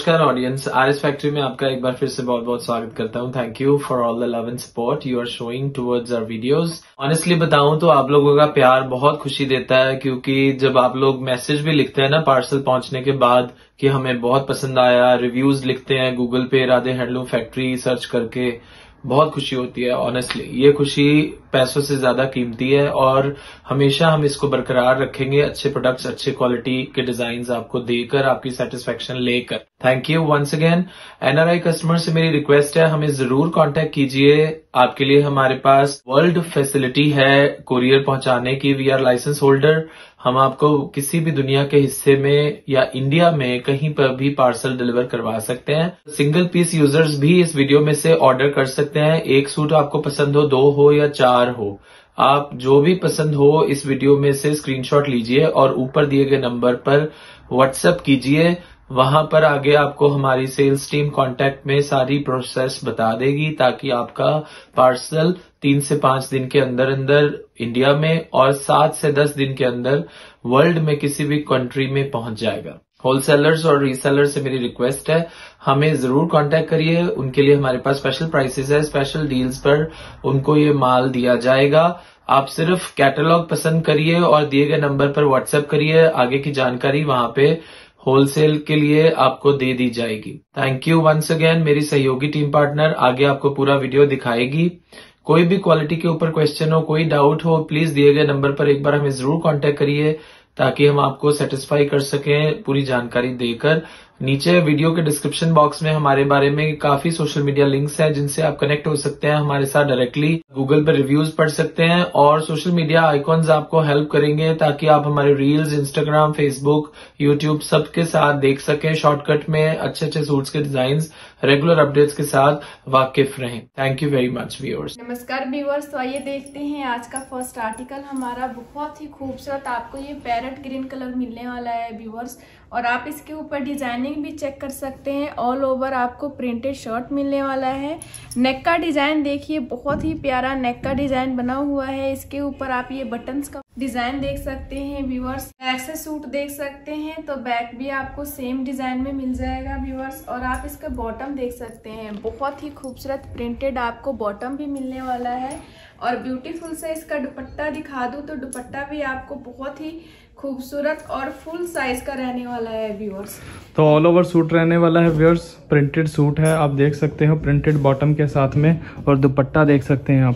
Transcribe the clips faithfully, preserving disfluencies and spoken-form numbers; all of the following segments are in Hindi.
नमस्कार ऑडियंस, आर एस फैक्ट्री में आपका एक बार फिर से बहुत बहुत स्वागत करता हूं। Thank you for all the love and support you are showing towards our videos. Honestly बताऊं तो आप लोगों का प्यार बहुत खुशी देता है, क्योंकि जब आप लोग मैसेज भी लिखते हैं ना पार्सल पहुंचने के बाद कि हमें बहुत पसंद आया, रिव्यूज लिखते हैं गूगल पे राधे हैंडलूम फैक्ट्री सर्च करके, बहुत खुशी होती है। ऑनेस्टली ये खुशी पैसों से ज्यादा कीमती है और हमेशा हम इसको बरकरार रखेंगे, अच्छे प्रोडक्ट्स, अच्छे क्वालिटी के डिजाइन आपको देकर, आपकी सेटिस्फेक्शन लेकर। Thank you once again. NRI customer से मेरी रिक्वेस्ट है, हमें जरूर कांटेक्ट कीजिए। आपके लिए हमारे पास वर्ल्ड फैसिलिटी है कुरियर पहुंचाने की। We are license holder. हम आपको किसी भी दुनिया के हिस्से में या इंडिया में कहीं पर भी पार्सल डिलीवर करवा सकते हैं। सिंगल पीस यूजर्स भी इस वीडियो में से ऑर्डर कर सकते हैं। एक सूट आपको पसंद हो, दो हो या चार हो, आप जो भी पसंद हो इस वीडियो में से स्क्रीनशॉट लीजिए और ऊपर दिए गए नंबर पर व्हाट्सएप कीजिए। वहां पर आगे आपको हमारी सेल्स टीम कांटेक्ट में सारी प्रोसेस बता देगी, ताकि आपका पार्सल तीन से पांच दिन के अंदर अंदर इंडिया में और सात से दस दिन के अंदर वर्ल्ड में किसी भी कंट्री में पहुंच जाएगा। होलसेलर्स और रीसेलर्स से मेरी रिक्वेस्ट है, हमें जरूर कांटेक्ट करिए। उनके लिए हमारे पास स्पेशल प्राइसेस है, स्पेशल डील्स पर उनको ये माल दिया जाएगा। आप सिर्फ कैटलॉग पसंद करिए और दिए गए नंबर पर व्हाट्सएप करिए। आगे की जानकारी वहां पे होलसेल के लिए आपको दे दी जाएगी। Thank you once again. मेरी सहयोगी टीम पार्टनर आगे आपको पूरा वीडियो दिखाएगी। कोई भी क्वालिटी के ऊपर क्वेश्चन हो, कोई डाउट हो, प्लीज दिए गए नंबर पर एक बार हमें जरूर कांटेक्ट करिए, ताकि हम आपको सेटिस्फाई कर सकें पूरी जानकारी देकर। नीचे वीडियो के डिस्क्रिप्शन बॉक्स में हमारे बारे में काफी सोशल मीडिया लिंक्स हैं, जिनसे आप कनेक्ट हो सकते हैं हमारे साथ डायरेक्टली। गूगल पर रिव्यूज पढ़ सकते हैं और सोशल मीडिया आइकॉन्स आपको हेल्प करेंगे, ताकि आप हमारे रील्स, इंस्टाग्राम, फेसबुक, यूट्यूब सबके साथ देख सकें शॉर्टकट में, अच्छे अच्छे सूट्स के डिजाइन, रेगुलर अपडेट्स के साथ वाकिफ रहें। Thank you very much viewers. नमस्कार व्यूअर्स, तो आइए देखते हैं आज का फर्स्ट आर्टिकल हमारा। बहुत ही खूबसूरत आपको ये पैरेट ग्रीन कलर मिलने वाला है व्यूअर्स, और आप इसके ऊपर डिजाइनिंग भी चेक कर सकते हैं। ऑल ओवर आपको प्रिंटेड शर्ट मिलने वाला है। नेक का डिजाइन देखिए, बहुत ही प्यारा नेक का डिजाइन बना हुआ है। इसके ऊपर आप ये बटन्स का डिजाइन देख सकते हैं व्यूअर्स। बैक से सूट देख सकते हैं तो बैक भी आपको सेम डिजाइन में मिल जाएगा व्यूअर्स। और आप इसका बॉटम देख सकते हैं, बहुत ही खूबसूरत प्रिंटेड आपको बॉटम भी मिलने वाला है। और ब्यूटीफुल से इसका दुपट्टा दिखा दूं तो दुपट्टा भी आपको बहुत ही खूबसूरत और फुल साइज का रहने वाला है व्यूअर्स। तो ऑल ओवर सूट रहने वाला है व्यूअर्स, प्रिंटेड सूट है, आप देख सकते हो प्रिंटेड बॉटम के साथ में। और दुपट्टा देख सकते हैं आप,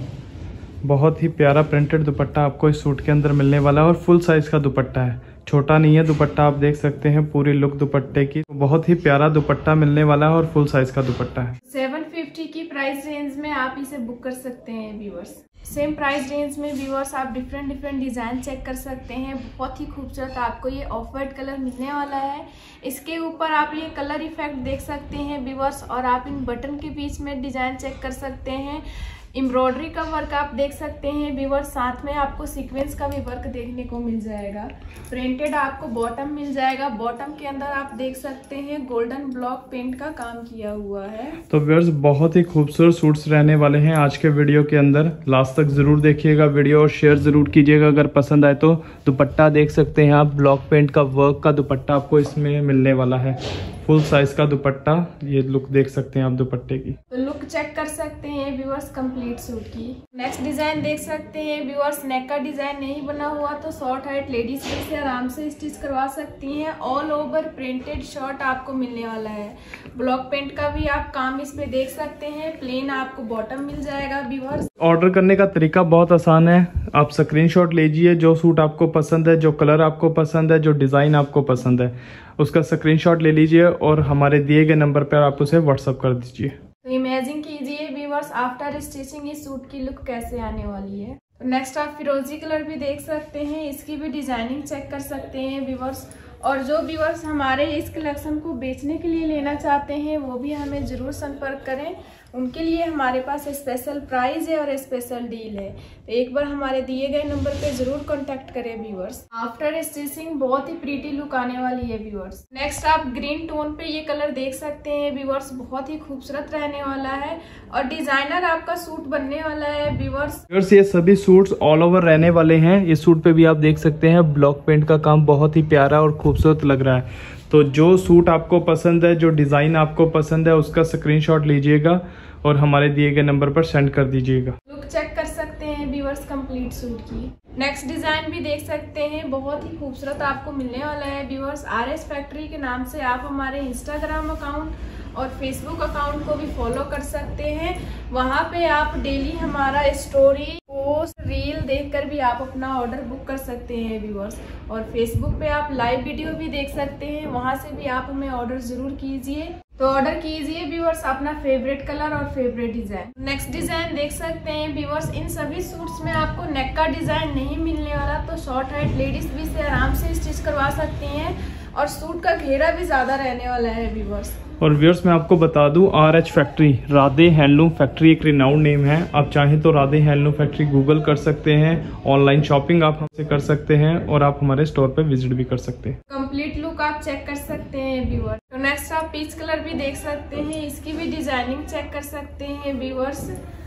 बहुत ही प्यारा प्रिंटेड दुपट्टा आपको इस सूट के अंदर मिलने वाला है। और फुल साइज का दुपट्टा है, छोटा नहीं है दुपट्टा। आप देख सकते हैं पूरी लुक दुपट्टे की, बहुत ही प्यारा दुपट्टा मिलने वाला है और फुल साइज का दुपट्टा है। सेवन फिफ्टी की प्राइस रेंज में आप इसे बुक कर सकते हैं व्यूअर्स। सेम प्राइस रेंज में व्यूअर्स आप डिफरेंट डिफरेंट डिजाइन चेक कर सकते हैं। बहुत ही खूबसूरत आपको ये ऑफ वाइट कलर मिलने वाला है। इसके ऊपर आप ये कलर इफेक्ट देख सकते हैं व्यूअर्स, और आप इन बटन के बीच में डिजाइन चेक कर सकते हैं। एम्ब्रॉयडरी का वर्क आप देख सकते हैं व्यूअर्स, साथ में आपको सीक्वेंस का भी वर्क देखने को मिल जाएगा। प्रिंटेड आपको बॉटम मिल जाएगा। बॉटम के अंदर आप देख सकते हैं गोल्डन ब्लॉक पेंट का काम किया हुआ है। तो व्यूअर्स बहुत ही खूबसूरत सूट्स रहने वाले हैं आज के वीडियो के अंदर। लास्ट तक जरूर देखिएगा वीडियो और शेयर जरूर कीजिएगा अगर पसंद आए तो। दुपट्टा देख सकते हैं आप, ब्लॉक पेंट का वर्क का दुपट्टा आपको इसमें मिलने वाला है। फुल साइज का दुपट्टा, ये लुक देख सकते हैं आप दुपट्टे की। तो लुक चेक कर सकते हैं व्यूअर्स कंप्लीट सूट की। नेक्स्ट डिजाइन देख सकते हैं व्यूअर्स, नेक का डिजाइन नहीं बना हुआ तो शॉर्ट हाइट लेडीज से आराम से स्टिच करवा सकती हैं। ऑल ओवर प्रिंटेड शर्ट आपको मिलने वाला है। ब्लॉक पेंट का भी आप काम इसमें देख सकते हैं। प्लेन आपको बॉटम मिल जाएगा व्यूअर्स। ऑर्डर करने का तरीका बहुत आसान है, आप स्क्रीनशॉट लीजिए, जो सूट आपको पसंद है, जो कलर आपको पसंद है, जो डिजाइन आपको पसंद है, उसका स्क्रीनशॉट ले लीजिए और हमारे दिए गए नंबर पर आप उसे व्हाट्सअप कर दीजिए। तो इमेजिन कीजिए व्यूअर्स आफ्टर स्टिचिंग इस सूट की लुक कैसे आने वाली है। तो नेक्स्ट आप फिरोजी कलर भी देख सकते हैं, इसकी भी डिजाइनिंग चेक कर सकते हैं व्यूअर्स। और जो व्यूअर्स हमारे इस कलेक्शन को बेचने के लिए लेना चाहते हैं वो भी हमें जरूर संपर्क करें। उनके लिए हमारे पास स्पेशल प्राइस है और स्पेशल डील है। तो एक बार हमारे दिए गए नंबर पे जरूर कांटेक्ट करें व्यूअर्स। आफ्टर स्टिचिंग बहुत ही प्रीटी लुक आने वाली है व्यूअर्स। नेक्स्ट आप ग्रीन टोन पे ये कलर देख सकते हैं व्यूअर्स, बहुत ही खूबसूरत रहने वाला है और डिजाइनर आपका सूट बनने वाला है व्यूअर्स। व्यूअर्स ये सभी सूट्स ऑल ओवर रहने वाले हैं। इस सूट पे भी आप देख सकते हैं ब्लॉक पेंट का काम बहुत ही प्यारा और खूबसूरत लग रहा है। तो जो सूट आपको पसंद है, जो डिज़ाइन आपको पसंद है, उसका स्क्रीनशॉट लीजिएगा और हमारे दिए गए नंबर पर सेंड कर दीजिएगा। लुक चेक कर सकते हैं व्यूअर्स कंप्लीट सूट की। नेक्स्ट डिजाइन भी देख सकते हैं, बहुत ही खूबसूरत आपको मिलने वाला है व्यूअर्स। आर एस फैक्ट्री के नाम से आप हमारे इंस्टाग्राम अकाउंट और फेसबुक अकाउंट को भी फॉलो कर सकते हैं। वहाँ पे आप डेली हमारा स्टोरी, पोस्ट, रील देखकर भी आप अपना ऑर्डर बुक कर सकते हैं व्यूअर्स। और फेसबुक पे आप लाइव वीडियो भी देख सकते हैं, वहाँ से भी आप हमें ऑर्डर जरूर कीजिए। तो ऑर्डर कीजिए व्यूअर्स अपना फेवरेट कलर और फेवरेट डिजाइन। नेक्स्ट डिजाइन देख सकते हैं व्यूअर्स, इन सभी सूट्स में आपको नेक का डिजाइन नहीं मिलने वाला, तो शॉर्ट हाइट लेडीज भी इसे आराम से स्टिच करवा सकती हैं और सूट का घेरा भी ज्यादा रहने वाला है व्यूअर्स। और व्यूअर्स मैं आपको बता दूं, R H factory, Radhe handloom factory एक रिनाउंड नेम है। आप चाहें तो राधे हैंडलूम फैक्ट्री गूगल कर सकते हैं, ऑनलाइन शॉपिंग आप हमसे कर सकते हैं और आप हमारे स्टोर पे विजिट भी कर सकते हैं। कंप्लीट लुक आप चेक कर सकते हैं व्यूअर्स। तो नेक्स्ट आप पीच कलर भी देख सकते हैं, इसकी भी डिजाइनिंग चेक कर सकते हैं व्यूअर्स।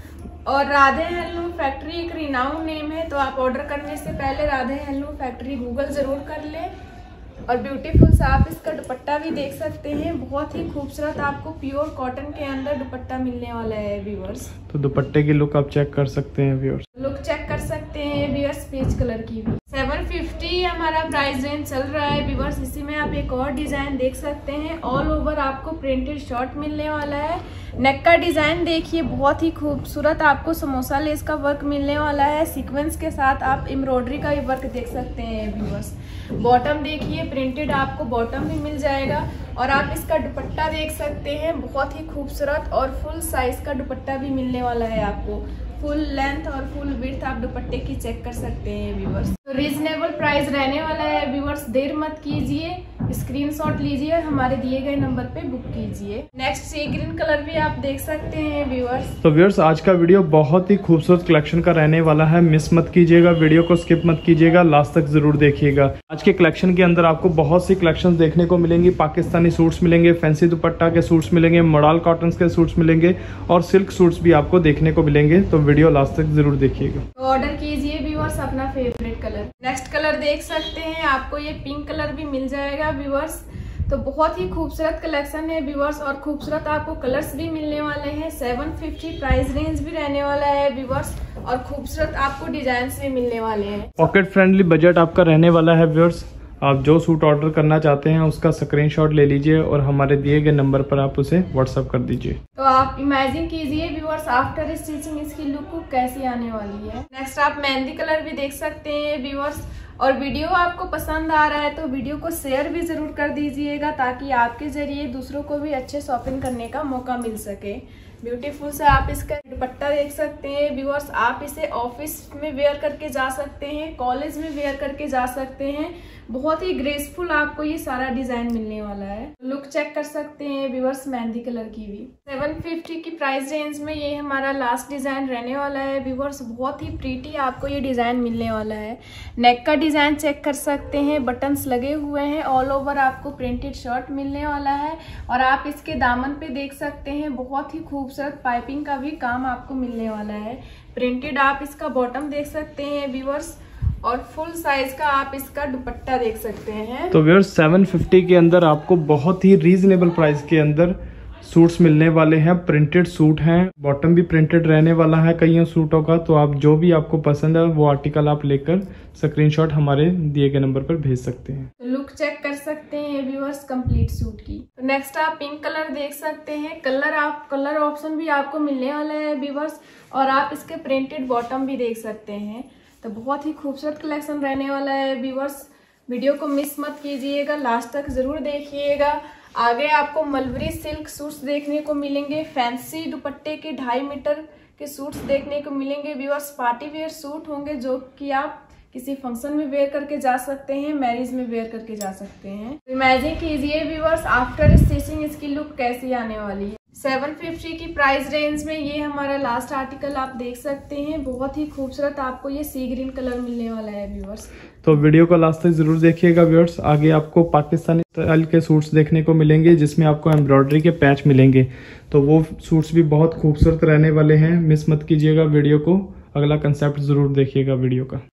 और राधे हैंडलूम फैक्ट्री एक रिनाउंड नेम है, तो आप ऑर्डर करने से पहले राधे हैंडलूम फैक्ट्री गूगल जरूर कर लें। और ब्यूटीफुल सा आप इसका दुपट्टा भी देख सकते हैं, बहुत ही खूबसूरत आपको प्योर कॉटन के अंदर दुपट्टा मिलने वाला है व्यूअर्स। तो दुपट्टे की लुक आप चेक कर सकते हैं व्यूअर्स। लुक चेक कर सकते हैं व्यूअर्स पीच कलर की भी। सेवन फिफ्टी हमारा प्राइस रेंज चल रहा है व्यूअर्स। इसी में आप एक और डिजाइन देख सकते हैं, ऑल ओवर आपको प्रिंटेड शर्ट मिलने वाला है। नेक का डिजाइन देखिए, बहुत ही खूबसूरत आपको समोसा लेस का वर्क मिलने वाला है। सीक्वेंस के साथ आप एम्ब्रॉयडरी का भी वर्क देख सकते हैं व्यूअर्स। बॉटम देखिए, प्रिंटेड आपको बॉटम भी मिल जाएगा। और आप इसका दुपट्टा देख सकते हैं, बहुत ही खूबसूरत और फुल साइज का दुपट्टा भी मिलने वाला है आपको। फुल लेंथ और फुल विड्थ आप दुपट्टे की चेक कर सकते हैं व्यूअर्स। तो रीजनेबल प्राइस रहने वाला है व्यूअर्स, देर मत कीजिए, स्क्रीनशॉट लीजिए और हमारे दिए गए नंबर पे बुक कीजिए। नेक्स्ट सी ग्रीन कलर भी आप देख सकते हैं व्यूअर्स। तो व्यूअर्स आज का वीडियो बहुत ही खूबसूरत कलेक्शन का रहने वाला है, मिस मत कीजिएगा, वीडियो को स्किप मत कीजिएगा, लास्ट तक जरूर देखिएगा। आज के कलेक्शन के अंदर आपको बहुत सी कलेक्शंस देखने को मिलेंगी। पाकिस्तानी सूट्स मिलेंगे, फैंसी दुपट्टा के सूट्स मिलेंगे, मॉडल कॉटन के सूट्स मिलेंगे और सिल्क सूट्स भी आपको देखने को मिलेंगे। तो वीडियो लास्ट तक जरूर देखिएगा। तो ऑर्डर कीजिए व्यूअर्स अपना फेवरेट कलर। नेक्स्ट कलर देख सकते हैं, आपको ये पिंक कलर भी मिल जाएगा व्यूअर्स। तो बहुत ही खूबसूरत कलेक्शन है व्यूअर्स और खूबसूरत आपको कलर्स भी मिलने वाले हैं। सेवन फिफ्टी प्राइस रेंज भी रहने वाला है व्यूअर्स और खूबसूरत आपको डिजाइन भी मिलने वाले हैं। पॉकेट फ्रेंडली बजट आपका रहने वाला है व्यूअर्स। आप जो सूट ऑर्डर करना चाहते हैं उसका स्क्रीनशॉट ले लीजिए और हमारे दिए गए नंबर पर आप उसे व्हाट्सएप कर दीजिए। तो आप इमेजिन कीजिए व्यूअर्स आफ्टर स्टिचिंग इसकी लुक कैसी आने वाली है। नेक्स्ट आप मेहंदी कलर भी देख सकते हैं व्यूअर्स। और वीडियो आपको पसंद आ रहा है तो वीडियो को शेयर भी जरूर कर दीजिएगा, ताकि आपके जरिए दूसरों को भी अच्छे शॉपिंग करने का मौका मिल सके। ब्यूटीफुल से आप इसका दुपट्टा देख सकते हैं व्यूअर्स। आप इसे ऑफिस में वेयर करके जा सकते हैं, कॉलेज में वेयर करके जा सकते हैं। बहुत ही ग्रेसफुल आपको ये सारा डिजाइन मिलने वाला है। लुक चेक कर सकते हैं व्यूअर्स मेहंदी कलर की भी। सेवन फिफ्टी की प्राइस रेंज में ये हमारा लास्ट डिजाइन रहने वाला है व्यूअर्स। बहुत ही प्रीटी आपको ये डिजाइन मिलने वाला है। नेक का डिजाइन चेक कर सकते हैं, बटन्स लगे हुए हैं, ऑल ओवर आपको प्रिंटेड शर्ट मिलने वाला है। और आप इसके दामन पे देख सकते हैं, बहुत ही खूबसूरत पाइपिंग का भी काम आपको मिलने वाला है। प्रिंटेड आप इसका बॉटम देख सकते हैं व्यूअर्स और फुल साइज का आप इसका दुपट्टा देख सकते हैं। तो व्यूअर्स सेवन फिफ्टी के अंदर आपको बहुत ही रीजनेबल प्राइस के अंदर सूट्स मिलने वाले हैं। प्रिंटेड सूट हैं, बॉटम भी प्रिंटेड रहने वाला है कईयों सूटों का। तो आप जो भी आपको पसंद है वो आर्टिकल आप लेकर स्क्रीनशॉट हमारे दिए गए नंबर पर भेज सकते हैं। तो लुक चेक कर सकते हैं व्यूअर्स कंप्लीट सूट की। तो नेक्स्ट आप पिंक कलर देख सकते हैं। कलर आप कलर ऑप्शन भी आपको मिलने वाला है व्यूअर्स और आप इसके प्रिंटेड बॉटम भी देख सकते हैं। तो बहुत ही खूबसूरत कलेक्शन रहने वाला है व्यूअर्स। वीडियो को मिस मत कीजिएगा, लास्ट तक जरूर देखिएगा। आगे आपको मलबरी सिल्क सूट्स देखने को मिलेंगे, फैंसी दुपट्टे के ढाई मीटर के सूट्स देखने को मिलेंगे व्यूअर्स। पार्टी वेयर सूट होंगे जो कि आप किसी फंक्शन में वेयर करके जा सकते हैं, मैरिज में वेयर करके जा सकते हैं। इमेजिन कीजिए व्यूअर्स आफ्टर स्टिचिंग इसकी लुक कैसी आने वाली है। सेवन फिफ्टी की प्राइस रेंज में ये हमारा लास्ट आर्टिकल आप देख सकते हैं। बहुत ही खूबसूरत आपको ये सी ग्रीन कलर मिलने वाला है व्यूअर्स। तो वीडियो को लास्ट तक जरूर देखिएगा व्यूअर्स। आगे आपको पाकिस्तानी स्टाइल के सूट्स देखने को मिलेंगे जिसमें आपको एम्ब्रॉयडरी के पैच मिलेंगे। तो वो सूट्स भी बहुत खूबसूरत रहने वाले हैं, मिस मत कीजिएगा वीडियो को। अगला कंसेप्ट जरूर देखिएगा वीडियो का। तो ऑर्डर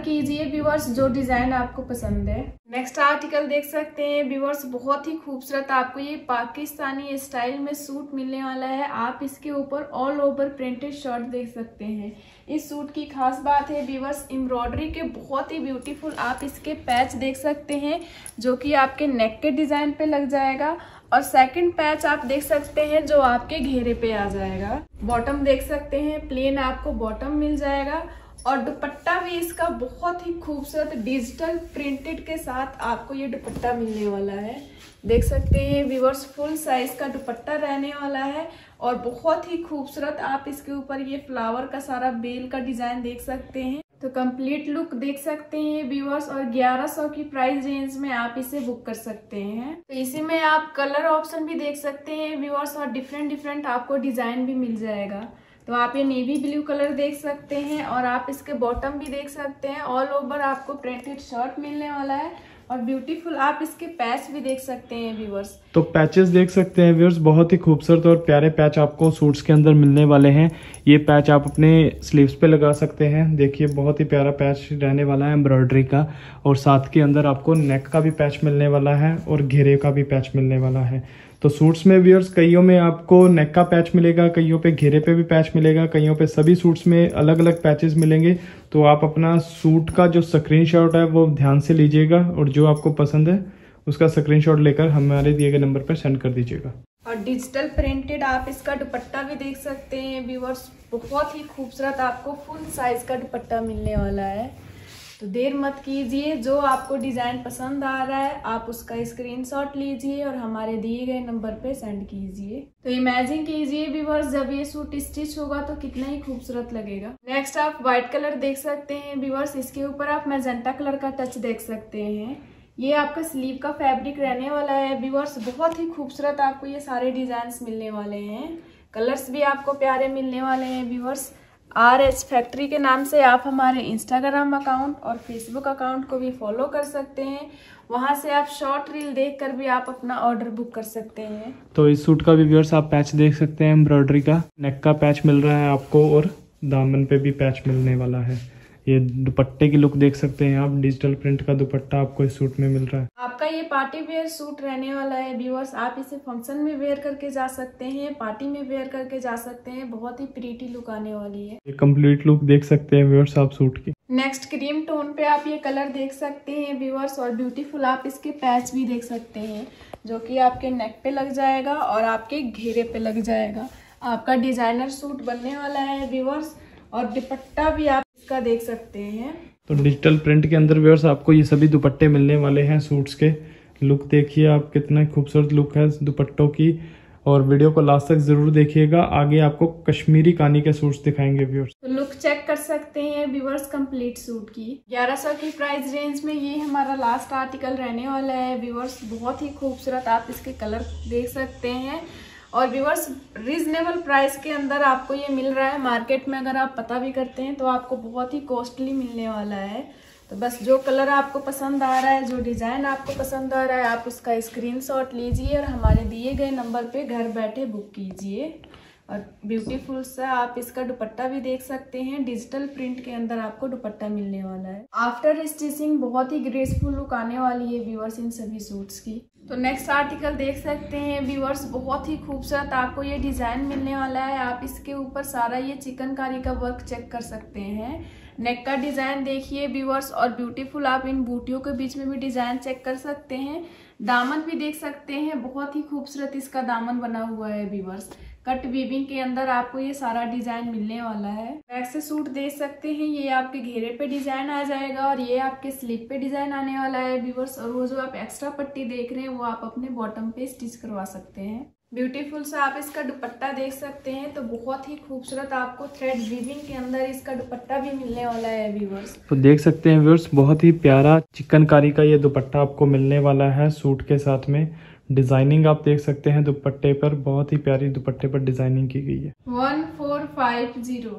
कीजिए व्यूअर्स जो डिजाइन आपको पसंद है। नेक्स्ट आर्टिकल देख सकते हैं व्यूअर्स, बहुत ही खूबसूरत आपको ये पाकिस्तानी स्टाइल में सूट मिलने वाला है। आप इसके ऊपर ऑल ओवर प्रिंटेड शर्ट देख सकते हैं। इस सूट की खास बात है व्यूअर्स एम्ब्रॉयडरी के बहुत ही ब्यूटीफुल आप इसके पैच देख सकते हैं जो कि आपके नेक के डिजाइन पे लग जाएगा, और सेकंड पैच आप देख सकते हैं जो आपके घेरे पे आ जाएगा। बॉटम देख सकते हैं प्लेन आपको बॉटम मिल जाएगा, और दुपट्टा भी इसका बहुत ही खूबसूरत डिजिटल प्रिंटेड के साथ आपको ये दुपट्टा मिलने वाला है। देख सकते हैं व्यूअर्स फुल साइज का दुपट्टा रहने वाला है, और बहुत ही खूबसूरत आप इसके ऊपर ये फ्लावर का सारा बेल का डिजाइन देख सकते हैं। तो कंप्लीट लुक देख सकते हैं व्यूअर्स, और ग्यारह सौ की प्राइस रेंज में आप इसे बुक कर सकते हैं। तो इसी में आप कलर ऑप्शन भी देख सकते हैं व्यूअर्स, और डिफरेंट डिफरेंट आपको डिजाइन भी मिल जाएगा। तो आप ये नेवी ब्लू कलर देख सकते हैं, और आप इसके बॉटम भी देख सकते हैं। ऑल ओवर आपको प्रिंटेड शर्ट मिलने वाला है, और ब्यूटीफुल आप इसके पैच भी देख सकते हैं व्यूअर्स। तो पैचेस देख सकते हैं व्यूअर्स, बहुत ही खूबसूरत और प्यारे पैच आपको सूट्स के अंदर मिलने वाले हैं। ये पैच आप अपने स्लीव्स पे लगा सकते हैं। देखिए बहुत ही प्यारा पैच रहने वाला है एम्ब्रॉयडरी का, और साथ के अंदर आपको नेक का भी पैच मिलने वाला है और घेरे का भी पैच मिलने वाला है। तो सूट्स में व्यूअर्स कईयों में आपको नेक का पैच मिलेगा, कईयों पे घेरे पे भी पैच मिलेगा, कईयों पे सभी सूट्स में अलग अलग पैचेस मिलेंगे। तो आप अपना सूट का जो स्क्रीनशॉट है वो ध्यान से लीजिएगा, और जो आपको पसंद है उसका स्क्रीनशॉट लेकर हमारे दिए गए नंबर पर सेंड कर दीजिएगा। और डिजिटल प्रिंटेड आप इसका दुपट्टा भी देख सकते हैं व्यूअर्स, बहुत ही खूबसूरत आपको फुल साइज का दुपट्टा मिलने वाला है। तो देर मत कीजिए, जो आपको डिजाइन पसंद आ रहा है आप उसका स्क्रीनशॉट लीजिए और हमारे दिए गए नंबर पे सेंड कीजिए। तो इमेजिन कीजिए व्यूअर्स जब ये सूट स्टिच होगा तो कितना ही खूबसूरत लगेगा। नेक्स्ट आप व्हाइट कलर देख सकते हैं व्यूअर्स, इसके ऊपर आप मैजेंटा कलर का टच देख सकते हैं। ये आपका स्लीव का फैब्रिक रहने वाला है व्यूअर्स, बहुत ही खूबसूरत आपको ये सारे डिजाइन मिलने वाले हैं। कलर्स भी आपको प्यारे मिलने वाले हैं व्यूअर्स। आर एच फैक्ट्री के नाम से आप हमारे इंस्टाग्राम अकाउंट और फेसबुक अकाउंट को भी फॉलो कर सकते हैं। वहां से आप शॉर्ट रील देखकर भी आप अपना ऑर्डर बुक कर सकते हैं। तो इस सूट का भी व्यूअर्स आप पैच देख सकते हैं, एम्ब्रॉयडरी का नेक का पैच मिल रहा है आपको, और दामन पे भी पैच मिलने वाला है। ये दुपट्टे की लुक देख सकते हैं आप, डिजिटल प्रिंट का दुपट्टा आपको इस सूट में मिल रहा है। आपका ये पार्टी वेयर सूट रहने वाला है व्यूअर्स, आप इसे फंक्शन में वेयर करके जा सकते हैं, पार्टी में वेयर करके जा सकते हैं, बहुत ही प्रीटी लुक आने वाली है। ये कंप्लीट लुक देख सकते हैं व्यूअर्स आप सूट की। नेक्स्ट क्रीम टोन पे आप ये कलर देख सकते हैं व्यूअर्स, और ब्यूटीफुल आप इसके पैच भी देख सकते हैं जो कि आपके नेक पे लग जाएगा और आपके घेरे पे लग जाएगा। आपका डिजाइनर सूट बनने वाला है व्यूअर्स, और दुपट्टा भी आप इसका देख सकते हैं। तो डिजिटल प्रिंट के अंदर व्यूअर्स आपको ये सभी दुपट्टे मिलने वाले हैं सूट्स के। लुक देखिए आप, कितना खूबसूरत लुक है दुपट्टों की, और वीडियो को लास्ट तक जरूर देखिएगा। आगे आपको कश्मीरी कानी के सूट्स दिखाएंगे व्यूअर्स। तो लुक चेक कर सकते हैं व्यूअर्स कंप्लीट सूट की। ग्यारह सौ की प्राइस रेंज में ये हमारा लास्ट आर्टिकल रहने वाला है व्यूअर्स, बहुत ही खूबसूरत आप इसके कलर देख सकते हैं, और व्यूअर्स रीजनेबल प्राइस के अंदर आपको ये मिल रहा है। मार्केट में अगर आप पता भी करते हैं तो आपको बहुत ही कॉस्टली मिलने वाला है। तो बस जो कलर आपको पसंद आ रहा है, जो डिजाइन आपको पसंद आ रहा है, आप उसका स्क्रीनशॉट लीजिए और हमारे दिए गए नंबर पे घर बैठे बुक कीजिए। और ब्यूटीफुल सा आप इसका दुपट्टा भी देख सकते हैं, डिजिटल प्रिंट के अंदर आपको दुपट्टा मिलने वाला है। आफ्टर स्टिचिंग बहुत ही ग्रेसफुल लुक आने वाली है व्यूअर्स इन सभी सूट्स की। तो नेक्स्ट आर्टिकल देख सकते हैं व्यूअर्स, बहुत ही खूबसूरत आपको ये डिजाइन मिलने वाला है। आप इसके ऊपर सारा ये चिकनकारी का वर्क चेक कर सकते हैं। नेक का डिजाइन देखिए व्यूअर्स, और ब्यूटीफुल आप इन बूटियों के बीच में भी डिजाइन चेक कर सकते हैं। दामन भी देख सकते हैं, बहुत ही खूबसूरत इसका दामन बना हुआ है व्यूअर्स। कट वीविंग के अंदर आपको ये सारा डिजाइन मिलने वाला है। बैक से सूट देख सकते हैं, ये आपके घेरे पे डिजाइन आ जाएगा और ये आपके स्लीव पे डिजाइन आने वाला है व्यूअर्स। और वो जो आप एक्स्ट्रा पट्टी देख रहे हैं वो आप अपने बॉटम पे स्टिच करवा सकते हैं। ब्यूटीफुल सा आप इसका दुपट्टा देख सकते हैं, तो बहुत ही खूबसूरत आपको थ्रेड वीविंग के अंदर इसका दुपट्टा भी मिलने वाला है व्यूअर्स। तो देख सकते हैं व्यूअर्स, बहुत ही प्यारा चिकनकारी का ये दुपट्टा आपको मिलने वाला है सूट के साथ में। डिजाइनिंग आप देख सकते हैं दुपट्टे पर, बहुत ही प्यारी दुपट्टे पर डिजाइनिंग की गई है। वन फोर फाइव जीरो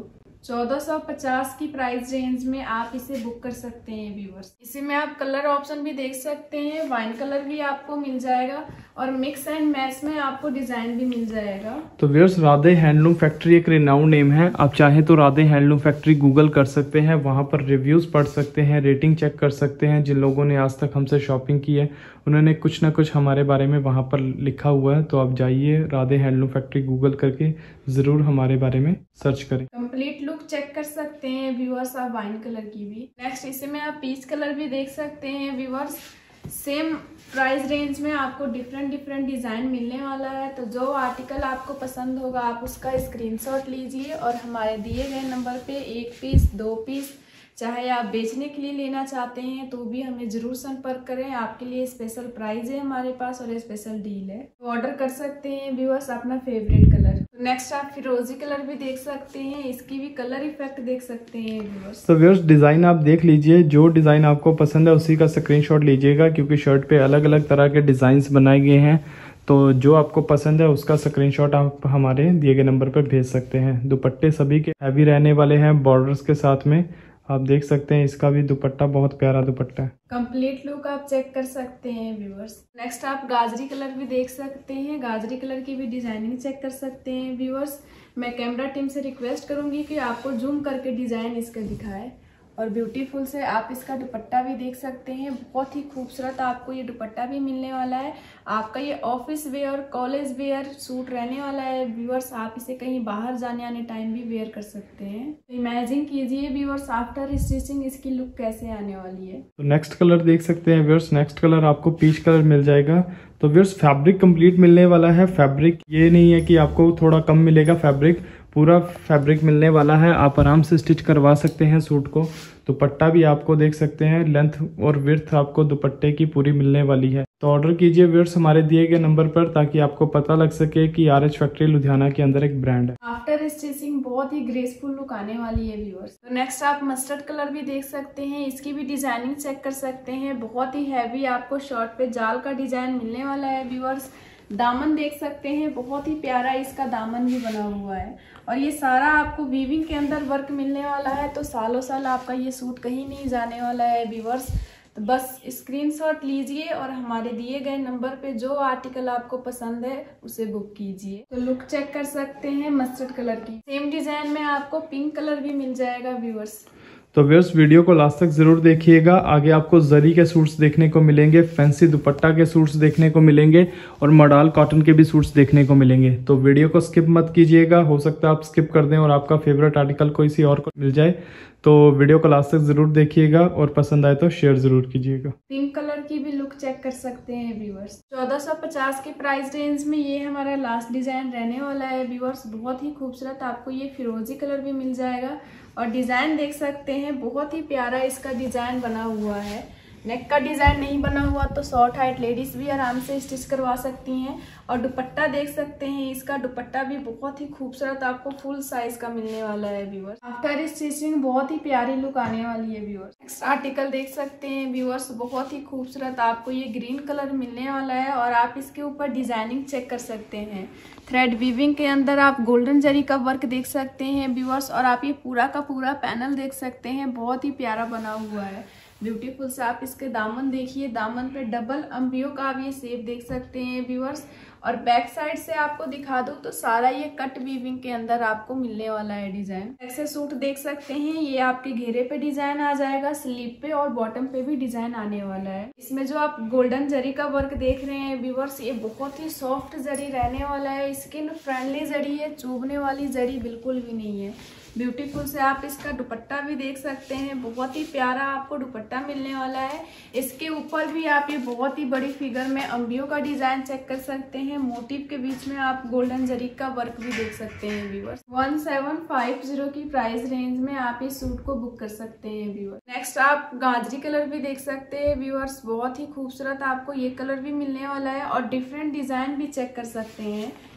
चौदह सौ पचास की प्राइस रेंज में आप इसे बुक कर सकते हैं व्यूअर्स। इसी में आप कलर ऑप्शन भी देख सकते हैं, वाइन कलर भी आपको मिल जाएगा और मिक्स एंड मैच में आपको डिजाइन भी मिल जाएगा। तो व्यूअर्स, राधे हैंडलूम फैक्ट्री एक रिनाउंड नेम है। आप चाहें तो राधे हैंडलूम फैक्ट्री गूगल कर सकते हैं, वहां पर रिव्यूज पढ़ सकते हैं, रेटिंग चेक कर सकते हैं। जिन लोगों ने आज तक हमसे शॉपिंग की है उन्होंने कुछ ना कुछ हमारे बारे में वहां पर लिखा हुआ है। तो आप जाइए, राधे हैंडलूम फैक्ट्री गूगल करके जरूर हमारे बारे में सर्च करें। कंप्लीट लुक चेक कर सकते हैं व्यूअर्स आप वाइन कलर की भी। नेक्स्ट इसमें आप पीच कलर भी देख सकते हैं व्यूअर्स। सेम प्राइस रेंज में आपको डिफरेंट डिफरेंट डिजाइन मिलने वाला है। तो जो आर्टिकल आपको पसंद होगा आप उसका स्क्रीनशॉट लीजिए और हमारे दिए गए नंबर पे एक पीस, दो पीस, चाहे आप बेचने के लिए लेना चाहते हैं तो भी हमें जरूर संपर्क करें। आपके लिए स्पेशल प्राइस है हमारे पास और स्पेशल डील है, तो ऑर्डर कर सकते हैं व्यूअर्स अपना फेवरेट कलर। नेक्स्ट आप फिरोजी कलर भी देख सकते हैं, इसकी भी कलर इफेक्ट देख सकते हैं व्यूअर्स। तो व्यूअर्स, डिजाइन आप देख लीजिए, जो डिजाइन आपको पसंद है उसी का स्क्रीनशॉट लीजिएगा, क्योंकि शर्ट पे अलग अलग तरह के डिजाइन बनाए गए हैं। तो जो आपको पसंद है उसका स्क्रीनशॉट आप हमारे दिए गए नंबर पर भेज सकते हैं। दुपट्टे सभी के हैवी रहने वाले हैं बॉर्डर्स के साथ में, आप देख सकते हैं। इसका भी दुपट्टा बहुत प्यारा दुपट्टा है। कंप्लीट लुक आप चेक कर सकते हैं व्यूअर्स। नेक्स्ट आप गाजरी कलर भी देख सकते हैं, गाजरी कलर की भी डिजाइनिंग चेक कर सकते हैं व्यूअर्स। मैं कैमरा टीम से रिक्वेस्ट करूंगी कि आपको जूम करके डिजाइन इसका दिखाए। और ब्यूटीफुल से आप इसका दुपट्टा भी देख सकते हैं, बहुत ही खूबसूरत आपको ये दुपट्टा भी मिलने वाला है। आपका ये office wear, college wear suit रहने वाला है व्यूअर्स। आप इसे कहीं बाहर जाने आने टाइम भी वेयर कर सकते हैं। तो इमेजिन कीजिए व्यूअर्स आफ्टर स्टिचिंग इसकी लुक कैसे आने वाली है। तो नेक्स्ट कलर देख सकते हैं व्यूअर्स, नेक्स्ट कलर आपको पीच कलर मिल जाएगा। तो व्यूअर्स, फैब्रिक कंप्लीट मिलने वाला है। फैब्रिक ये नहीं है कि आपको थोड़ा कम मिलेगा, फैब्रिक पूरा फैब्रिक मिलने वाला है। आप आराम से स्टिच करवा सकते हैं सूट को। दुपट्टा भी आपको देख सकते हैं, लेंथ और विड्थ आपको दुपट्टे की पूरी मिलने वाली है। तो ऑर्डर कीजिए व्यूअर्स हमारे दिए गए नंबर पर, ताकि आपको पता लग सके कि आर एच फैक्ट्री लुधियाना के अंदर एक ब्रांड है। आफ्टर स्टिचिंग बहुत ही ग्रेसफुल लुक आने वाली है व्यूअर्स। तो नेक्स्ट आप मस्टर्ड कलर भी देख सकते हैं, इसकी भी डिजाइनिंग चेक कर सकते हैं। बहुत ही हैवी आपको शर्ट पे जाल का डिजाइन मिलने वाला है व्यूअर्स। दामन देख सकते हैं, बहुत ही प्यारा इसका दामन भी बना हुआ है और ये सारा आपको वीविंग के अंदर वर्क मिलने वाला है। तो सालों साल आपका ये सूट कहीं नहीं जाने वाला है व्यूअर्स। तो बस स्क्रीनशॉट लीजिए और हमारे दिए गए नंबर पे जो आर्टिकल आपको पसंद है उसे बुक कीजिए। तो लुक चेक कर सकते हैं मस्टर्ड कलर की। सेम डिजाइन में आपको पिंक कलर भी मिल जाएगा व्यूअर्स। तो व्यूअर्स, वीडियो को लास्ट तक जरूर देखिएगा। आगे आपको जरी के सूट्स देखने को मिलेंगे, फैंसी दुपट्टा के सूट्स देखने को मिलेंगे और मॉडल कॉटन के भी सूट्स देखने को मिलेंगे। तो वीडियो को स्किप मत कीजिएगा, हो सकता है आप स्किप कर दें और आपका फेवरेट आर्टिकल कोई सी और को मिल जाए। तो वीडियो को लास्ट तक जरूर देखिएगा और पसंद आए तो शेयर जरूर कीजिएगा। पिंक कलर की भी लुक चेक कर सकते हैं व्यूअर्स। चौदह सौ पचास के प्राइस रेंज में ये हमारा लास्ट डिजाइन रहने वाला है व्यूअर्स। बहुत ही खूबसूरत आपको ये फिरोजी कलर भी मिल जाएगा और डिजाइन देख सकते हैं, बहुत ही प्यारा इसका डिजाइन बना हुआ है। नेक का डिजाइन नहीं बना हुआ तो शॉर्ट हाइट लेडीज भी आराम से स्टिच करवा सकती हैं। और दुपट्टा देख सकते हैं, इसका दुपट्टा भी बहुत ही खूबसूरत आपको फुल साइज का मिलने वाला है व्यूअर्स। आफ्टर स्टिचिंग बहुत ही प्यारी लुक आने वाली है व्यूअर्स। नेक्स्ट आर्टिकल देख सकते हैं व्यूअर्स, बहुत ही खूबसूरत आपको ये ग्रीन कलर मिलने वाला है और आप इसके ऊपर डिजाइनिंग चेक कर सकते हैं। थ्रेड वीविंग के अंदर आप गोल्डन जरी का वर्क देख सकते हैं व्यूअर्स और आप ये पूरा का पूरा पैनल देख सकते हैं, बहुत ही प्यारा बना हुआ है, ब्यूटीफुल से। आप इसके दामन देखिए, दामन पे डबल अम्बियो का आप ये शेप देख सकते हैं व्यूअर्स। और बैक साइड से आपको दिखा दूं तो सारा ये कट वीविंग के अंदर आपको मिलने वाला है डिजाइन। ऐसे सूट देख सकते हैं, ये आपके घेरे पे डिजाइन आ जाएगा, स्लीव पे और बॉटम पे भी डिजाइन आने वाला है। इसमें जो आप गोल्डन जरी का वर्क देख रहे हैं व्यूअर्स, ये बहुत ही सॉफ्ट जरी रहने वाला है, स्किन फ्रेंडली जरी है, चुभने वाली जरी बिल्कुल भी नहीं है। ब्यूटीफुल से आप इसका दुपट्टा भी देख सकते हैं, बहुत ही प्यारा आपको दुपट्टा मिलने वाला है। इसके ऊपर भी आप ये बहुत ही बड़ी फिगर में अम्बियों का डिजाइन चेक कर सकते हैं। मोटिव के बीच में आप गोल्डन जरी का वर्क भी देख सकते हैं viewers. One seven five zero की प्राइस रेंज में आप इस सूट को बुक कर सकते हैं व्यूअर्स। नेक्स्ट आप गाजरी कलर भी देख सकते हैं व्यूअर्स, बहुत ही खूबसूरत आपको ये कलर भी मिलने वाला है और डिफरेंट डिजाइन भी चेक कर सकते हैं।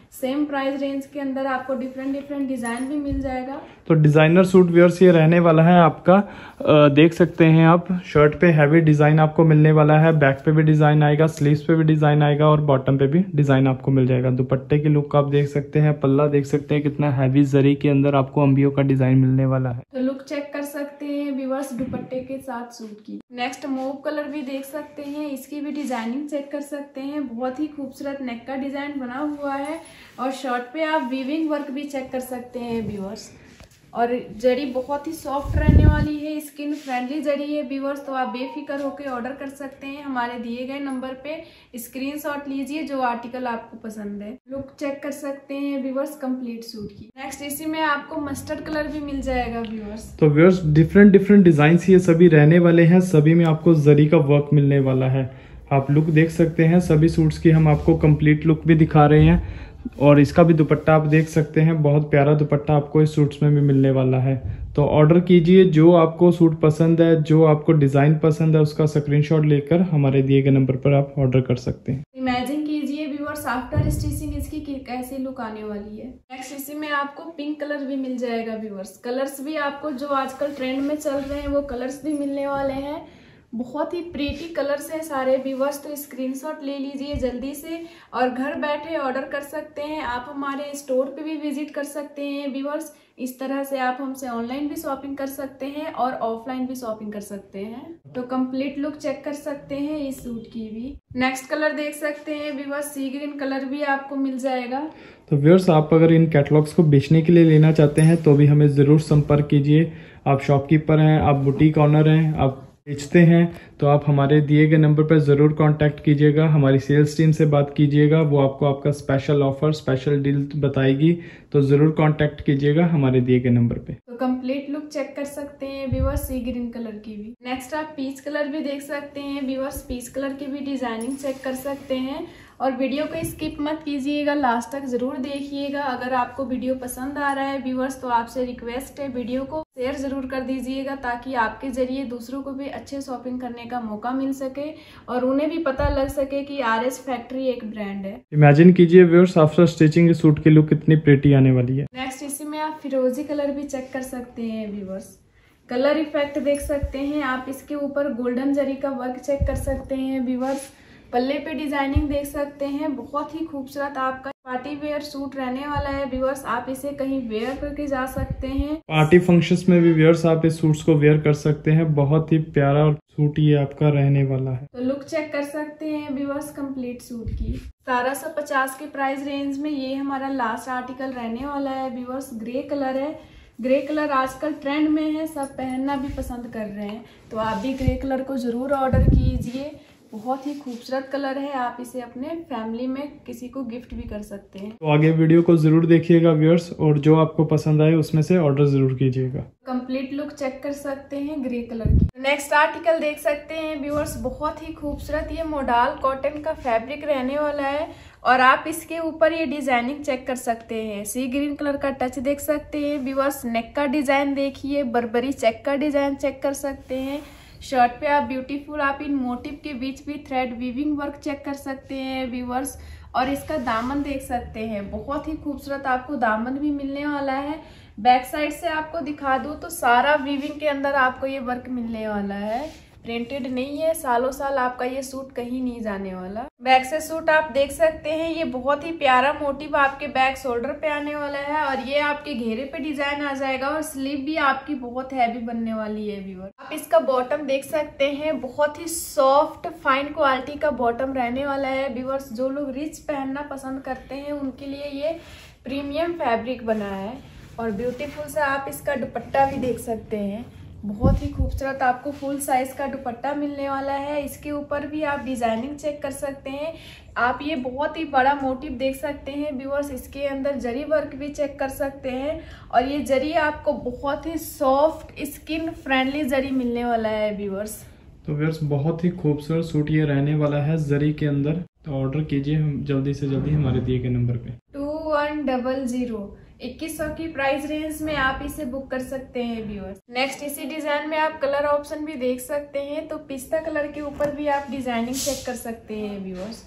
सेम प्राइस रेंज के अंदर आपको डिफरेंट डिफरेंट डिजाइन भी मिल जाएगा। तो डिजाइनर सूट व्यूअर्स ये रहने वाला है आपका, आ, देख सकते हैं आप, शर्ट पे हैवी डिजाइन आपको मिलने वाला है, बैक पे भी डिजाइन आएगा, स्लीव्स पे भी डिजाइन आएगा और बॉटम पे भी डिजाइन आपको मिल जाएगा। दुपट्टे की लुक आप देख सकते हैं, पल्ला देख सकते हैं कितना हैवी जरी के अंदर आपको अंबियों का डिजाइन मिलने वाला है। तो लुक चेक कर सकते हैं व्यूअर्स दुपट्टे के साथ सूट की। नेक्स्ट मूव कलर भी देख सकते हैं, इसकी भी डिजाइनिंग चेक कर सकते हैं, बहुत ही खूबसूरत नेक का डिजाइन बना हुआ है और शर्ट पे आप वीविंग वर्क भी चेक कर सकते हैं व्यूअर्स। और जरी बहुत ही सॉफ्ट रहने वाली है, स्किन फ्रेंडली जरी है व्यूअर्स, तो आप बेफिक्र होकर ऑर्डर कर सकते हैं। हमारे दिए गए नंबर पे स्क्रीनशॉट लीजिए जो आर्टिकल आपको पसंद है। लुक चेक कर सकते हैं व्यूअर्स कंप्लीट सूट की। नेक्स्ट इसी में आपको मस्टर्ड कलर भी मिल जाएगा व्यूअर्स। तो व्यूअर्स डिफरेंट डिफरेंट डिजाइन ये सभी रहने वाले हैं, सभी में आपको जरी का वर्क मिलने वाला है। आप लुक देख सकते हैं, सभी सूट्स की हम आपको कंप्लीट लुक भी दिखा रहे हैं और इसका भी दुपट्टा आप देख सकते हैं, बहुत प्यारा दुपट्टा आपको इस सूट्स में भी मिलने वाला है। तो ऑर्डर कीजिए, जो आपको सूट पसंद है, जो आपको डिजाइन पसंद है, उसका स्क्रीनशॉट लेकर हमारे दिए गए नंबर पर आप ऑर्डर कर सकते हैं। इमेजिन कीजिए व्यूअर्स आफ्टर स्टिचिंग इसकी कैसी लुक आने वाली है। नेक्स्ट इसी में आपको पिंक कलर भी मिल जाएगा व्यूअर्स। कलर्स भी आपको जो आजकल ट्रेंड में चल रहे हैं वो कलर्स भी मिलने वाले हैं, बहुत ही प्रीटी कलर्स हैं सारे व्यूअर्स। तो स्क्रीनशॉट ले लीजिए जल्दी से और घर बैठे ऑर्डर कर सकते हैं। आप हमारे स्टोर पे भी विजिट कर सकते हैं व्यूअर्स। इस तरह से आप हमसे ऑनलाइन भी शॉपिंग कर सकते हैं और ऑफलाइन भी शॉपिंग कर सकते हैं। तो कंप्लीट लुक चेक कर सकते हैं इस सूट की भी। नेक्स्ट कलर देख सकते हैं व्यूअर्स, सी ग्रीन कलर भी आपको मिल जाएगा। तो व्यूअर्स आप अगर इन कैटलॉग्स को बेचने के लिए लेना चाहते हैं तो भी हमें जरूर संपर्क कीजिए। आप शॉपकीपर हैं, आप बुटीक ऑनर हैं, आप बेचते हैं, तो आप हमारे दिए गए नंबर पर ज़रूर कांटेक्ट कीजिएगा, हमारी सेल्स टीम से बात कीजिएगा, वो आपको आपका स्पेशल ऑफर, स्पेशल डील बताएगी। तो ज़रूर कांटेक्ट कीजिएगा हमारे दिए गए नंबर पे। तो कंप्लीट लुक चेक कर सकते हैं व्यूअर्स सी ग्रीन कलर की भी। नेक्स्ट आप पीच कलर भी देख सकते हैं व्यूअर्स, पीच कलर की भी डिजाइनिंग चेक कर सकते हैं। और वीडियो को स्किप मत कीजिएगा, लास्ट तक जरूर देखिएगा। अगर आपको वीडियो पसंद आ रहा है व्यूअर्स तो आपसे रिक्वेस्ट है वीडियो को शेयर जरूर कर दीजिएगा, ताकि आपके जरिए दूसरों को भी अच्छे शॉपिंग करने का मौका मिल सके और उन्हें भी पता लग सके कि आर एस फैक्ट्री एक ब्रांड है। इमेजिन कीजिए व्यूअर्स आफ्टर स्टिचिंग सूट की लुक कितनी प्रिटी आने वाली है। नेक्स्ट इसी में आप फिरोजी कलर भी चेक कर सकते हैं व्यूअर्स। कलर इफेक्ट देख सकते हैं आप, इसके ऊपर गोल्डन जरी का वर्क चेक कर सकते हैं व्यूअर्स। पल्ले पे डिजाइनिंग देख सकते हैं, बहुत ही खूबसूरत आपका पार्टी वेयर सूट रहने वाला है व्यूअर्स। आप इसे कहीं वेयर करके जा सकते हैं, पार्टी फंक्शंस में भी व्यूअर्स आप इस सूट्स को वेयर कर सकते हैं। बहुत ही प्यारा सूट ये आपका रहने वाला है। तो लुक चेक कर सकते हैं व्यूअर्स कंप्लीट सूट की। सतारह सौ पचास के प्राइस रेंज में ये हमारा लास्ट आर्टिकल रहने वाला है व्यूअर्स। ग्रे कलर है, ग्रे कलर आजकल ट्रेंड में है, सब पहनना भी पसंद कर रहे हैं, तो आप भी ग्रे कलर को जरूर ऑर्डर कीजिए। बहुत ही खूबसूरत कलर है, आप इसे अपने फैमिली में किसी को गिफ्ट भी कर सकते हैं। तो आगे वीडियो को जरूर देखिएगा व्यूअर्स, और जो आपको पसंद आए उसमें से ऑर्डर जरूर कीजिएगा। कंप्लीट लुक चेक कर सकते हैं ग्रे कलर की। नेक्स्ट आर्टिकल देख सकते हैं व्यूअर्स, बहुत ही खूबसूरत ये मोडाल कॉटन का फैब्रिक रहने वाला है और आप इसके ऊपर ये डिजाइनिंग चेक कर सकते हैं। सी ग्रीन कलर का टच देख सकते हैं व्यूअर्स। नेक का डिजाइन देखिए, बर्बरी चेक का डिजाइन चेक कर सकते हैं। शर्ट पे आप ब्यूटीफुल आप इन मोटिव के बीच भी थ्रेड वीविंग वर्क चेक कर सकते हैं व्यूअर्स। और इसका दामन देख सकते हैं, बहुत ही खूबसूरत आपको दामन भी मिलने वाला है। बैक साइड से आपको दिखा दूं तो सारा वीविंग के अंदर आपको ये वर्क मिलने वाला है, प्रिंटेड नहीं है। सालों साल आपका ये सूट कहीं नहीं जाने वाला। बैक से सूट आप देख सकते हैं, ये बहुत ही प्यारा मोटिव आपके बैक शोल्डर पे आने वाला है और ये आपके घेरे पे डिजाइन आ जाएगा और स्लीव भी आपकी बहुत हैवी बनने वाली है व्यूअर। आप इसका बॉटम देख सकते हैं, बहुत ही सॉफ्ट फाइन क्वालिटी का बॉटम रहने वाला है व्यूअर्स। जो लोग रिच पहनना पसंद करते हैं उनके लिए ये प्रीमियम फैब्रिक बना है। और ब्यूटीफुल सा आप इसका दुपट्टा भी देख सकते हैं, बहुत ही खूबसूरत आपको फुल साइज का दुपट्टा मिलने वाला है। इसके ऊपर भी आप डिजाइनिंग चेक कर सकते हैं। आप ये बहुत ही बड़ा मोटिव देख सकते हैं व्यूअर्स, इसके अंदर जरी वर्क भी चेक कर सकते हैं और ये जरी आपको बहुत ही सॉफ्ट स्किन फ्रेंडली जरी मिलने वाला है व्यूअर्स। तो व्यूअर्स बहुत ही खूबसूरत सूट ये रहने वाला है जरी के अंदर। तो ऑर्डर कीजिए हम जल्दी से जल्दी हमारे दिए गए नंबर पे। टू वन डबल जीरो इक्कीस सौ की प्राइस रेंज में आप इसे बुक कर सकते हैं व्यूअर्स। नेक्स्ट इसी डिजाइन में आप कलर ऑप्शन भी देख सकते हैं, तो पिस्ता कलर के ऊपर भी आप डिजाइनिंग चेक कर सकते हैं व्यूअर्स।